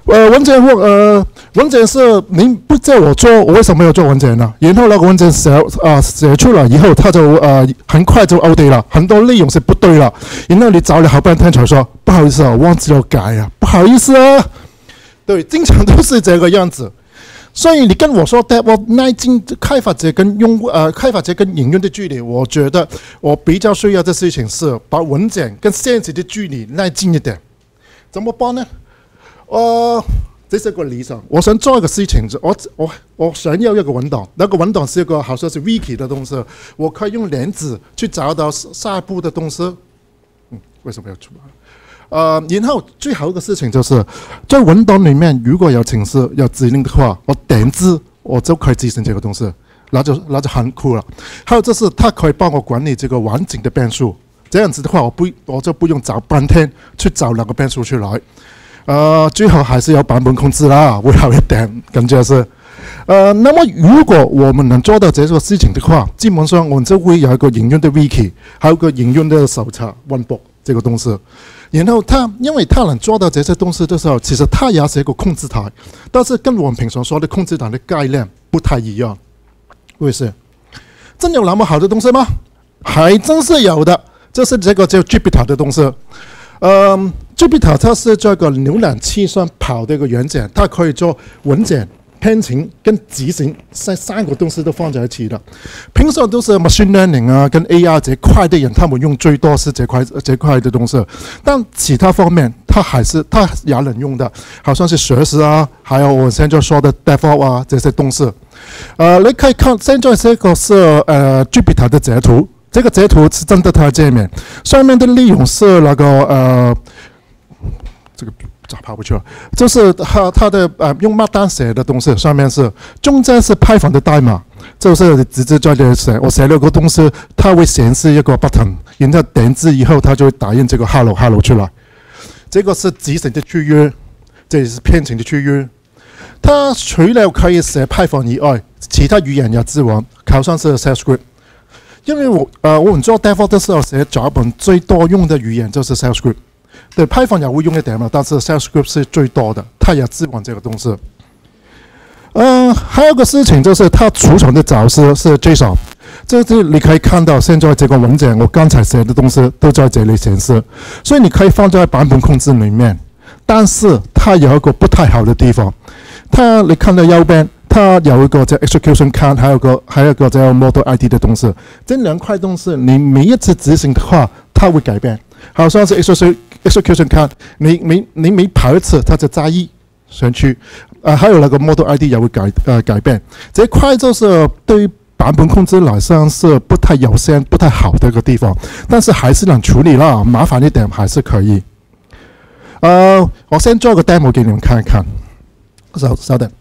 呃，文件或呃，文件是您不叫我做，我为什么要做文件呢？然后那个文件写啊写出来以后，它就呃很快就 out date 了，很多内容是不对了。然后你找了好半天才说不好意思啊，忘记了改啊，不好意思啊。对，经常都是这个样子。所以你跟我说 DevOps 耐进开发者跟用户呃开发者跟应用的距离，我觉得我比较需要的事情是把文件跟现实的距离耐近一点。怎么办呢？呃，这是个理想。我想做一个事情，我我我想要一个文档，那个文档是一个好像是 wiki 的东西，我可以用链子去找到下一步的东西。嗯，为什么要出来？呃，然后最好的事情就是在文档里面，如果有程式有指令的话，我点字我就可以执行这个东西，那就那就很酷了。还有就是它可以帮我管理这个完整的变数，这样子的话，我不我就不用找半天去找两个变数出来。呃，最好还是有版本控制啦，会好一点，感觉是。呃，那么如果我们能做到这个事情的话，基本上我们就会有一个应用的 wiki， 还有个应用的手册 OneBook 这个东西。然后它，因为它能做到这些东西的时候，其实它也是一个控制台，但是跟我们平常说的控制台的概念不太一样。为什么？真有那么好的东西吗？还真是有的，就是这个叫 Jupyter 的东西。嗯 ，Jupyter 它是这个浏览器上跑的一个软件，它可以做文件、编程跟执行三三个东西都放在一起的。平常都是 machine learning 啊跟 A I 这块的人，他们用最多是这块这块的东西。但其他方面，它还是它也能用的，好像是学习啊，还有我现在说的 DevOps 啊这些东西。呃，你可以看现在这个是呃 Jupyter 的截图。这个截图是真的它的界面，上面的内容是那个呃，这个咋跑不去了？就是它它的呃用 Markdown 写的东西，上面是中间是 Python 的代码，就是直接在这写。我写了个东西，它会显示一个 button， 然后点字以后，它就会打印这个 hello hello 出来。这个是执行的区域，这也是编程的区域。它除了可以写 Python 以外，其他语言也支援，好像是 Shell Script。因为我呃我们做 DevOps 的时候写脚本最多用的语言就是 Shell Script， 对 Python 也会用一点嘛，但是 Shell Script 是最多的，它也支援这个东西。嗯、呃，还有个事情就是它储存的角式是 JSON， 这是你可以看到现在这个文件我刚才写的东西都在这里显示，所以你可以放在版本控制里面，但是它有一个不太好的地方，它你看到右边。它有一个叫 execution count， 还有个还有个叫 model I D 的东西。这两块东西，你每一次执行的话，它会改变。好像是 execution count， 你每你每跑一次，它就加一上去。呃，还有那个 model I D 也会改呃改变。这一块就是对于版本控制来说是不太友善、不太好的一个地方，但是还是能处理啦，麻烦一点还是可以。呃，我先做个 demo 给你们看一看。稍稍等。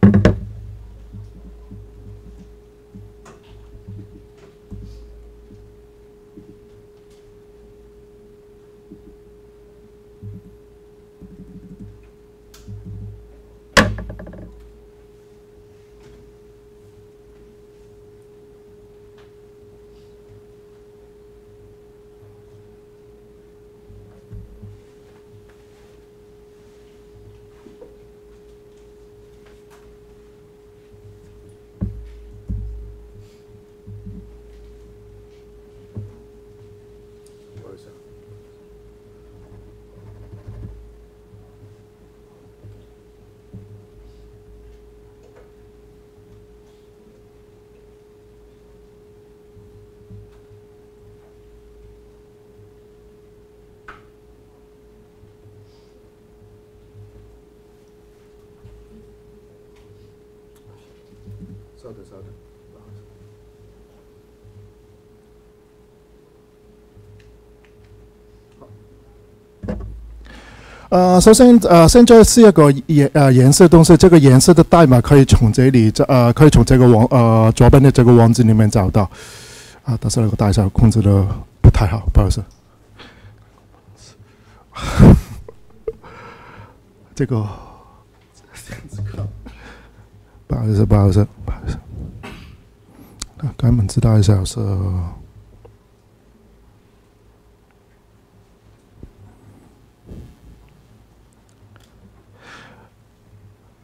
稍等，稍等，不好意思。呃，首先，呃，现在是一个颜呃颜色东西，这个颜色的代码可以从这里，这呃可以从这个网呃左边的这个网址里面找到。啊，但是那个大小控制的不太好，不好意思。这个，不好意思，不好意思，不好意思。啊，给你们知道一下是。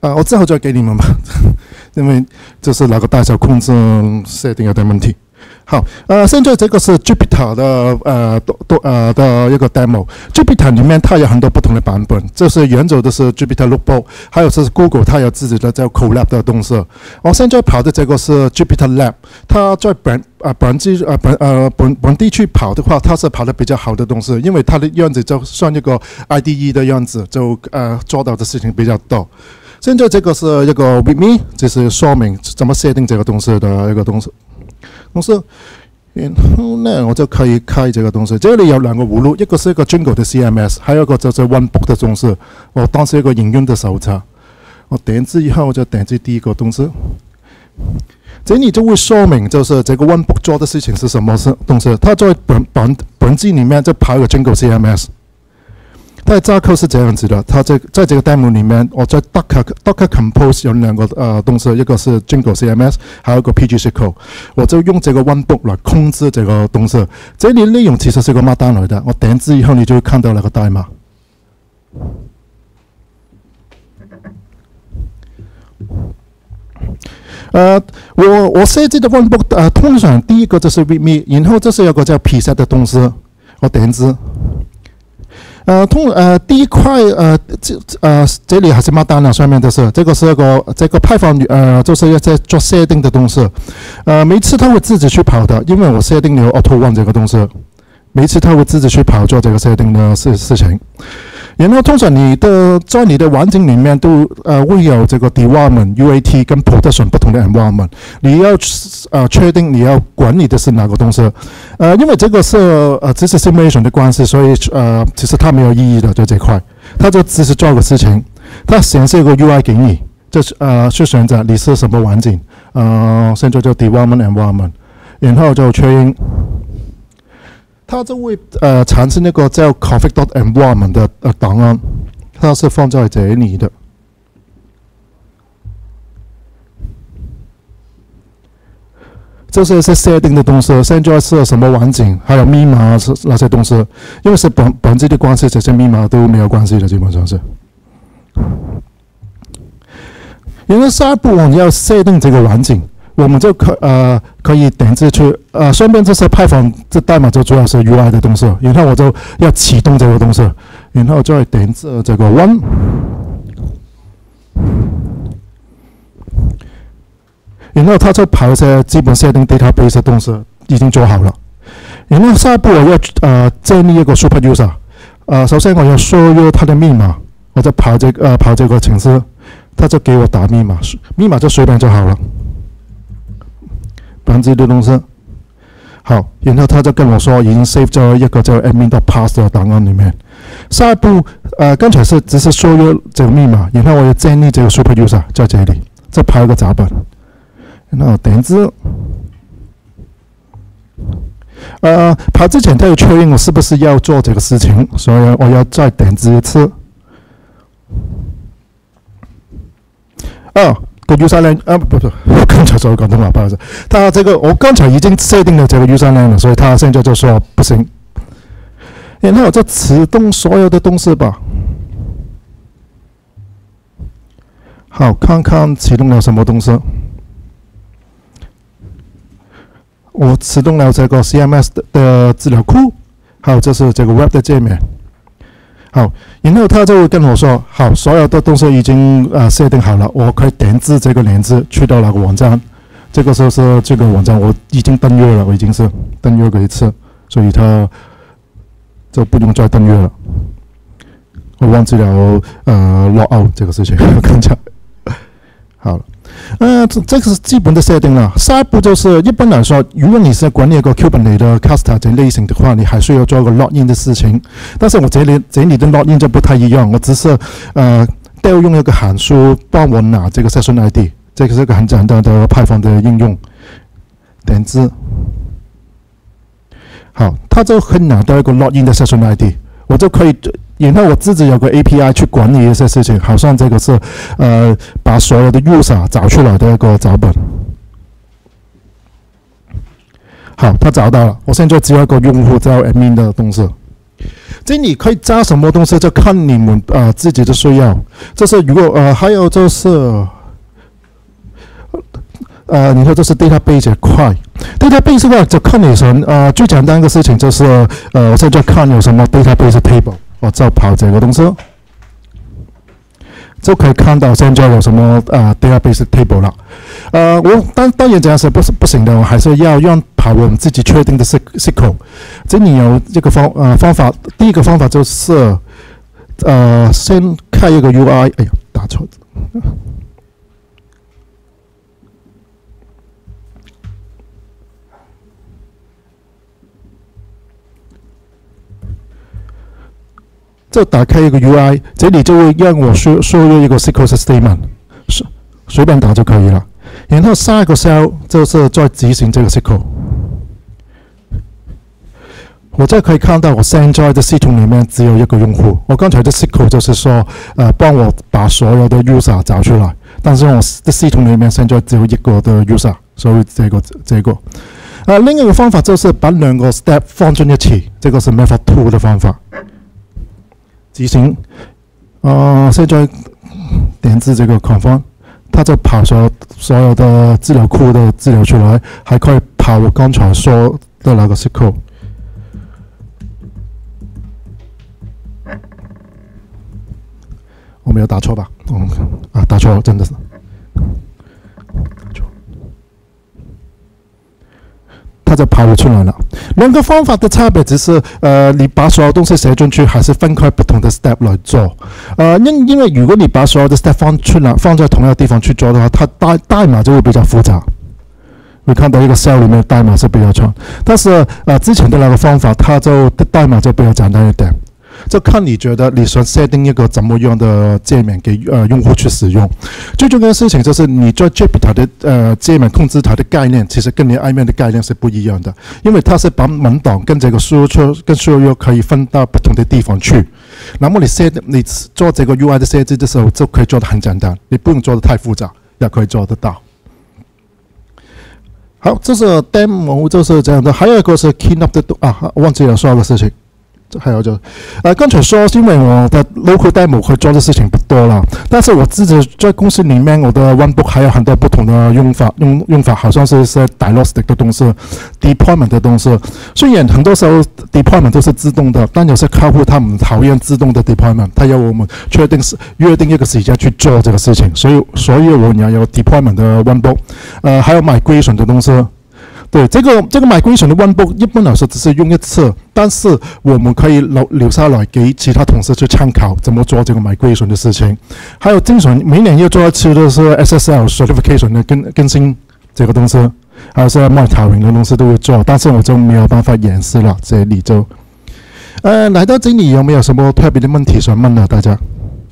啊，我之后再给你们吧，因为这是那个大小控制设定有点问题。好，呃，现在这个是 Jupyter 的呃多多呃的一个 demo。Jupyter 里面它有很多不同的版本，这是原走的是 Jupyter Notebook， 还有是 Google 它有自己的叫 Colab 的东西。我现在跑的这个是 Jupyter Lab， 它在本啊本地呃本呃本本地区跑的话，它是跑的比较好的东西，因为它的样子就算一个 I D E 的样子，就呃做到的事情比较多。现在这个是一个 README， 就是说明怎么设定这个东西的一个东西。东西，然后呢，我就可以开这个东西。这里有两个目录，一个是一个 Jingle 的 C M S， 还有一个就是 OneBook 的东西。我当是一个应用的手册。我点击以后，我就点击第一个东西。这里就会说明，就是这个 OneBook 做的事情是什么是东西。它在本本本机里面就跑一个 Jingle C M S。它的架构是这样子的，它在在这个 demo 里面，我在 Docker Docker Compose 有两个呃东西，一个是 Jingle C M S， 还有一个 P G S Q L。我就用这个 OneBook 来控制这个东西。这里内容其实是个 Markdown 来的，我点击以后你就会看到那个代码。呃，我我设计的 OneBook 呃，通常第一个就是 README， 然后这是有个叫 preset 的东西，我点击。呃，通呃第一块呃这呃这里还是 Markdown 上面的是这个是一个这个 Python 呃就是要在做设定的东西，呃每次它会自己去跑的，因为我设定了 Auto Run 这个东西，每次它会自己去跑做这个设定的事事情。然后通常你的在你的环境里面都呃会有这个 development、U A T 跟 production 不同的 environment， 你要呃确定你要管理的是哪个东西。呃，因为这个是呃只是 simulation 的关系，所以呃其实它没有意义的在这块，它就只是做个事情，它显示一个 U I 给你，就是呃去选择你是什么环境，呃现在就 development environment， 然后就确认。它就会呃产生那个叫 config.environment 的呃档案，它是放在这里的。这是一些设定的东西，现在是什么环境，还有密码是那些东西，因为是本本质的关系，这些密码都没有关系的，基本上是。因为下一步我们要设定这个环境。我们就可呃可以点击去呃，顺便这些 Python 这代码就主要是 U I 的东西，然后我就要启动这个东西，然后再点击这个 Run， 然后它就跑一些基本设定 database 的东西已经做好了。然后下一步我要呃建立一个 Super User， 呃首先我要输入它的密码，我就跑这个呃跑这个程式，它就给我打密码，密码就随便就好了。本质的东西，好，然后他就跟我说已经 save 在一个叫 admin.pass 的档案里面。下一步，呃，刚才是只是输入这个密码，然后我要建立这个 super user 在这里，再跑一个脚本，然后点击。呃，跑之前他要确认我是不是要做这个事情，所以我要再点击一次。哦。个 user name 啊不不，我刚才说广东话，不好意思。他这个我刚才已经设定了这个 user name 了，所以他现在就说不行。然后我就启动所有的东西吧。好，看看启动了什么东西。我启动了这个 C M S 的, 的资料库，还有就是这个 Web 的界面。好，然后他就会跟我说，好，所有的东西已经呃设定好了，我可以点击这个链接去到那个网站。这个就是这个网站我已经登录了，我已经是登录过一次，所以他就不用再登录了。我忘记了呃 log out 这个事情，刚才好了。呃，这这个是基本的设定了。下一步就是一般来说，如果你是管理一个 Kubernetes 的 cluster 这类型的话，你还需要做一个 login 的事情。但是我这里这里的 login 就不太一样，我只是呃调用一个函数帮我拿这个 session I D， 这个是一个很简单的 Python 的应用。点击，好，它就可以拿到一个 login 的 session I D， 我就可以。然后我自己有个 A P I 去管理一些事情，好像这个是呃把所有的 user 找出来的一个脚本。好，他找到了，我现在只有一个用户叫 admin 的东西。 这你可以加什么东西，就看你们呃自己的需要。就是如果呃还有就是。呃，你说这是 database 这块 ，database 的话就看你想呃最简单的事情就是呃我现在看有什么 database table， 我就跑这个东西，就可以看到现在有什么呃 database table 了。呃，我当当然这样是不是不行的，我还是要用跑我们自己确定的 S Q L。这里有这个方呃方法，第一个方法就是呃先开一个 U I， 哎呀打错字。就打开一个 U I， 这里就会让我输输入一个 S Q L statement， 随随便打就可以了。然后下一个 cell 就是再执行这个 S Q L。我这可以看到我现在的系统里面只有一个用户。我刚才的 S Q L 就是说，呃，帮我把所有的 user 找出来，但是我的系统里面现在只有一个的 user， 所以这个这个。呃，另一个方法就是把两个 step 放进一起，这个是 method two 的方法。执行，呃，现在点击这个 confirm， 它就跑所所有的资料库的资料出来，还可以跑我刚才说的那个 S Q L。我没有打错吧？嗯，啊，打错了，真的是。它就跑出来了。两个方法的差别只是，呃，你把所有东西写进去，还是分开不同的 step 来做。呃，因因为如果你把所有的 step 放出来，放在同一个地方去做的话，它代代码就会比较复杂。你看到一个 cell 里面代码是比较长，但是呃之前的那个方法，它就代码就比较简单一点。就看你觉得你想设定一个怎么样的界面给呃用户去使用。最重要的事情就是你在 Jupyter 的呃界面控制它的概念，其实跟你 iMac 的概念是不一样的，因为它是把文档跟这个输出跟输入可以分到不同的地方去。那么你设你做这个 U I 的设置的时候，就可以做得很简单，你不用做得太复杂，也可以做得到。好，这是 demo 就是这样的。还有一个是 Keynote 的啊，忘记了说一个事情。还有就，呃，刚才说是因为我的 local demo 可以做的事情不多了，但是我自己在公司里面，我的 OneBook 还有很多不同的用法，用用法好像是一些 diagnostic 的东西 ，deployment 的东西。虽然很多时候 deployment 都是自动的，但有些客户他们讨厌自动的 deployment， 他要我们确定是约定一个时间去做这个事情，所以所以我们要有 deployment 的 OneBook， 呃，还有 migration 的东西。对，这个这个 migration 的 OneBook 一般来说只是用一次，但是我们可以留留下来给其他同事去参考怎么做这个 migration 的事情。还有经常每年要做一次的是 S S L certification 的更更新这个东西，还有是 monitoring 的东西都会做，但是我就没有办法演示了。这里就，呃，来到这里有没有什么特别的问题想问呢？大家？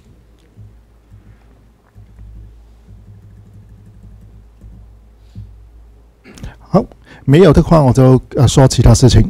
好。没有的话，我就呃说其他事情。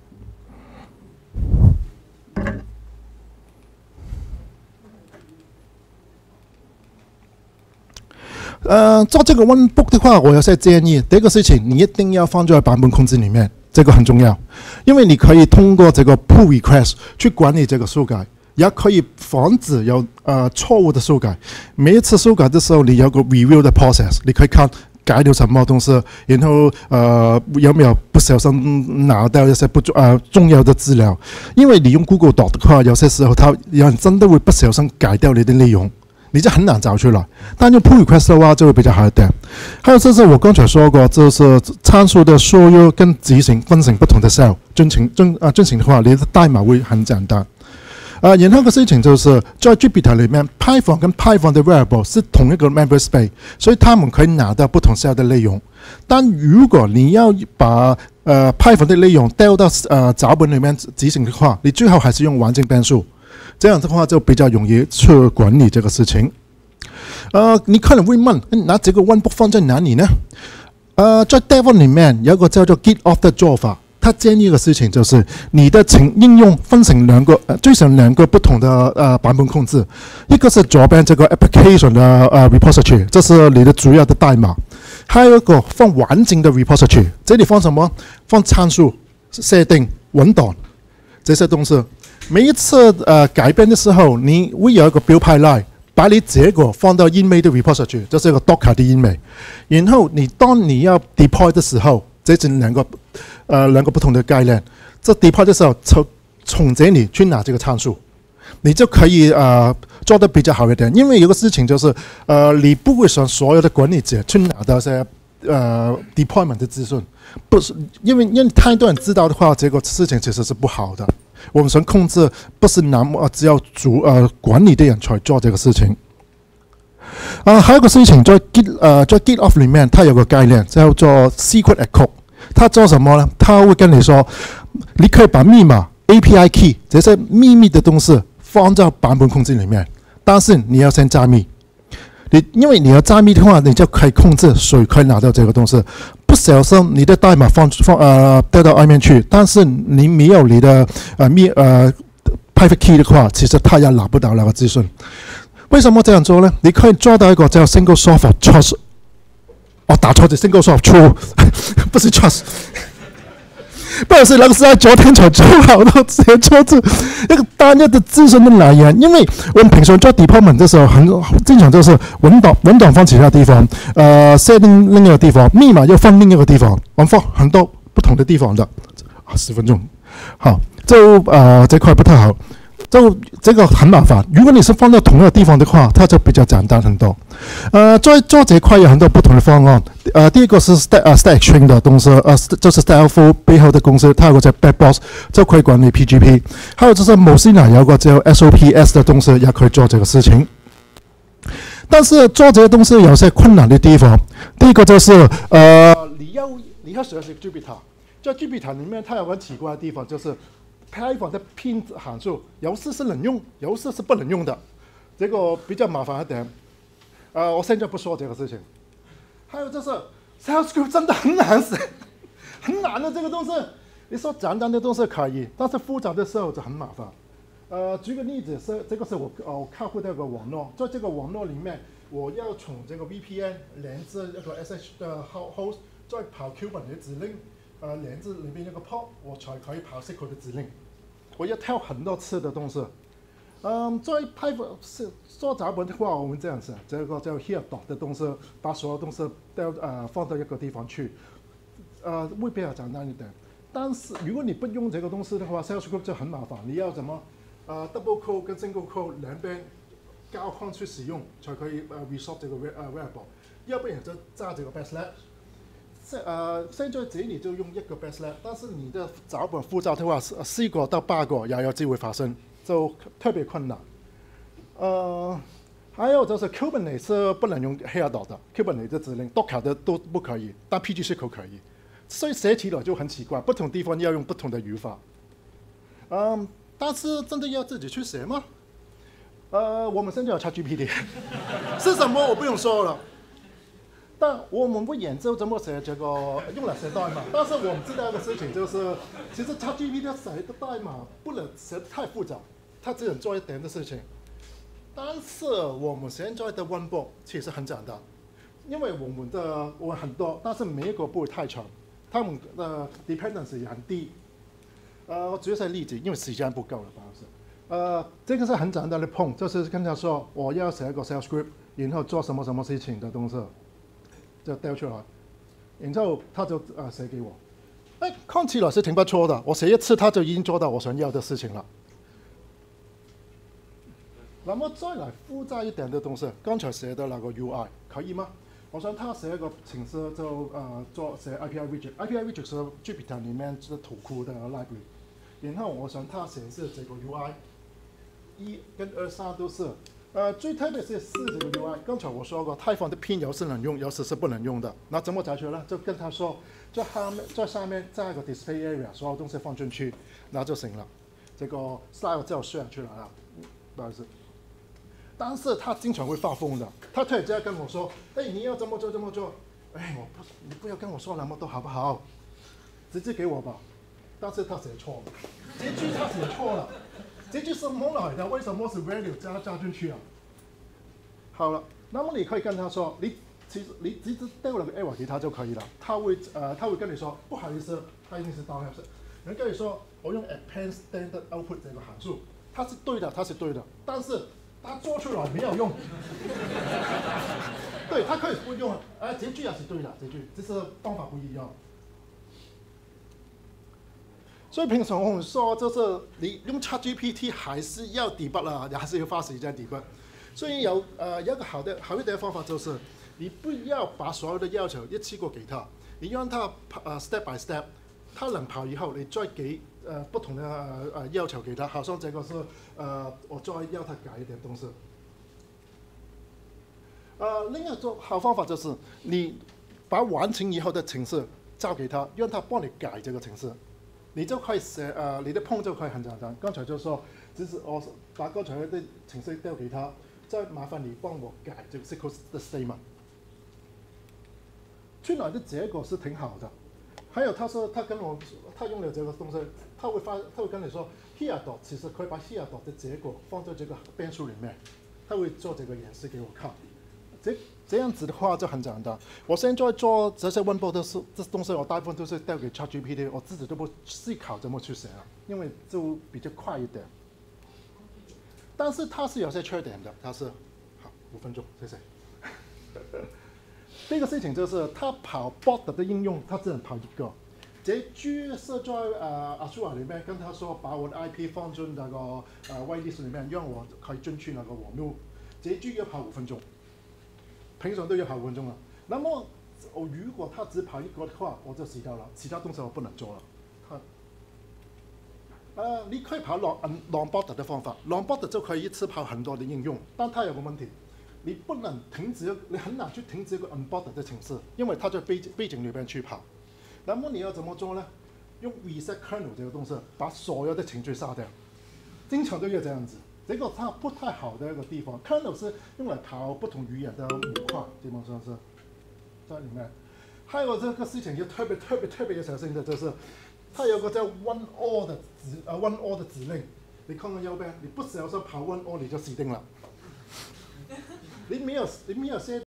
呃，做这个 OneBook 的话，我有些建议。第一个事情，你一定要放在版本控制里面，这个很重要，因为你可以通过这个 pull request 去管理这个修改，也可以防止有呃错误的修改。每一次修改的时候，你有个 review 的 process， 你可以看。改了什么东西，然后呃有没有不小心拿到一些不呃重要的资料？因为你用 Google Doc 的话，有些时候它有人真的会不小心改掉你的内容，你就很难找出来。但用 pull request 的话就会比较好一点。还有就是我刚才说过，就是参数的输入跟执行分成不同的 cell， 进行进啊进行的话，你的代码会很简单。呃，然后个事情就是在 Jupyter 里面 ，Python 跟 Python 的 variable 是同一个 memory space， 所以他们可以拿到不同 cell 的内容。但如果你要把呃 Python 的内容调到呃脚本里面执行的话，你最后还是用完整变数，这样的话就比较容易去管理这个事情。呃，你可能会问，那这个 OneBook 放在哪里呢？呃，在 Devon 里面有一个叫做 GitOff 的做法。他建议的事情就是，你的情应用分成两个，呃，最少两个不同的呃版本控制，一个是左边这个 application 的呃 repository， 这是你的主要的代码，还有一个放完整的 repository， 这里放什么？放参数、设定、文档这些东西。 每一次呃改变的时候，你会有一个标派 line， 把你结果放到 InMate 的 repository， 这是一个 Docker 的 InMate。然后你当你要 deploy 的时候，这是两个呃两个不同的概念。这 deploy 的时候，从从这里去拿这个参数，你就可以呃做得比较好一点。因为有个事情就是，呃，你不会想所有的管理者去拿到些呃 deployment 的资讯，不是因为因为太多人知道的话，结果事情其实是不好的。我们想控制，不是那么只要主呃管理的人才做这个事情。啊、呃，还有个事情在 Git 呃在 GitOps 里面，它有个概念叫做 Secret Echo。它做什么呢？它会跟你说，你可以把密码、A P I key 这些秘密的东西放在版本控制里面，但是你要先加密。你因为你要加密的话，你就可以控制谁可以拿到这个东西。不小心你的代码放放呃掉到外面去，但是你没有你的呃密呃 private key 的话，其实他也拿不到那个资讯。为什么这样做呢？你可以做到一个叫 single source of trust。我、哦、打错字 ，single source of truth， 不是 trust。不好意思，那个是在昨天才做好的，写错字。一个单一的资讯的来源，因为我们平常做 deployment 的时候，很经常就是文档文档放其他地方，呃 setting 另一个地方，密码又放另一个地方，我们放很多不同的地方的。啊，十分钟，好，就呃这块不太好，就这个很麻烦。如果你是放到同一个地方的话，它就比较简单很多。呃，在做这块有很多不同的方案。呃，第一个是 Stack 呃 Stack Exchange 的东西，呃，就是 Stateful 背后的公司，它有个叫 Backbox， 就可以管理 P G P。还有就是 Mozilla 有个叫 S O P S 的东西，也可以做这个事情。但是做这些东西有些困难的地方。第一个就是呃，你要你要学习 Jupyter， 在 Jupyter 里面它有个奇怪的地方，就是 Python 的拼函数有时是能用，有时是不能用的，这个比较麻烦一点。呃，我现在不说这个事情。还有就是 ，Shell Script 真的很难写，很难的这个东西。你说简单的东西可以，但是复杂的时候就很麻烦。呃，举个例子是，这个是我呃客户的一个网络，在这个网络里面，我要从这个 V P N 连至一个 S H 的 host， 再跑 Kubernetes 的指令，呃，连至里面一个 port， 我才可以跑 S Q L 的指令。我要跳很多次的东西。嗯，在 Python 是做脚本的话，我们这样子，这个叫 here dot 的东西，把所有东西都呃放到一个地方去，呃，会比较简单一点。但是如果你不用这个东西的话 ，Shell Script 就很麻烦。你要怎么呃 double quote 跟 single quote 两边交换去使用，才可以呃 resolve 这个呃 variable。要不然就揸这个 backslash。呃，现在这里就用一个 backslash， 但是你的脚本复杂的话，四个到八个也有机会发生。就特别困难，呃，还有就是 Kubernetes 是不能用 here dot 的 ，Kubernetes 的指令 Docker 的都不可以，但 P G S Q L 可以，所以写起来就很奇怪，不同地方要用不同的语法。嗯，但是真的要自己去写吗？呃，我们现在有 ChatGPT， 是什么我不用说了。但我们不研究怎么写这个用来写代码，但是我们知道一个事情就是，其实 ChatGPT 写的代码不能写得太复杂，它只能做一点的事情。但是我们现在的 Runbook 其实很简单，因为我们的我很多，但是每一个不会太长，它们的 dependency 也很低。呃，我举一些例子，因为时间不够了，不好意思。呃，这个是很简单的 prompt， 就是跟他说我要写一个 Shell Script， 然后做什么什么事情的东西。就掉出来，然后他就呃写给我，哎，看起来是挺不错的。我写一次，他就已经做到我想要的事情了。那么再来复杂一点的东西，刚才写的那个 U I 可以吗？我想他写一个程式就呃做写 A P I widget，A P I widget 是 Jupyter 里面的图库的 library， 然后我想它显示这个 U I， 一跟二三都是。呃，最特别是四这个 U I， 刚才我说过，太坊的拼有时能用，有时是不能用的。那怎么解决呢？就跟他说，在下面在上面加一个 display area， 所有东西放进去，那就行了。这个 slide 就 share 出来了，不好意思。但是他经常会发疯的，他突然之间跟我说：“哎，你要怎么做怎么做？”哎，我不，你不要跟我说那么多好不好？直接给我吧。但是他写错了，这句他写错了。这句是什么来的？为什么是 value 加加进去啊？好了，那么你可以跟他说，你其实你直接丢了个 error 给他就可以了。他会呃他会跟你说不好意思，他一定是 down 人跟你说我用 append standard output 这个函数，它是对的，它是对的，但是它做出来没有用。对，它可以不用，哎，这句也是对的，这句只是方法不一样。所以平常我们说，就是你用 ChatGPT 还是要 debug 啦，你还是要花时间 debug。所以有呃有一个好的好一点的方法就是，你不要把所有的要求一次过给他，你让他呃 step by step， 他能跑以后，你再给呃不同的呃呃要求给他，好像这个是呃我再要他改一点东西。呃，另一种好方法就是你把完成以后的程式交给他，让他帮你改这个程式。你就可以写呃，你的碰就可以很简单。刚才就说，只是我把刚才的程式丢给他，再麻烦你帮我改这个 S Q L 的 statement。出来的结果是挺好的。还有他说他跟我他用了这个东西，他会发他会跟你说 here dot 其实可以把 here dot 的结果放在这个变数里面，他会做这个演示给我看。这这样子的话就很简单。我现在做这些 Winboard 的事，这东西我大部分都是丢给 ChatGPT， 我自己都不思考怎么去写了，因为就比较快一点。但是它是有些缺点的，它是好五分钟，谢谢。第一个事情就是它跑 bot 的应用，它只能跑一个。这句是在呃 Azure 里面跟他说，把我的 I P 放进那个呃 whitelist 里面，让我可以进去那个网络。这句要跑五分钟。平常都要跑五分钟了。那么我如果他只跑一个的话，我就死掉了，其他东西我不能做了。他，呃，你可以跑 long longbot 的方法 ，longbot 就可以一次跑很多的应用，但它有个问题，你不能停止，你很难去停止一个 unbot 的程式，因为它在背背景里边去跑。那么你要怎么做呢？用 reset kernel 这个东西，把所有的程序杀掉，经常都要这样子。这个它不太好的一个地方 ，kernel 是用来跑不同语言的模块，基本上是在里面。还有这个事情要特别特别特别要小心的，就是它有个叫 one all 的指呃 one all 的指令，你看看右边，你不小心跑 one all 你就死定了。你没有你没有写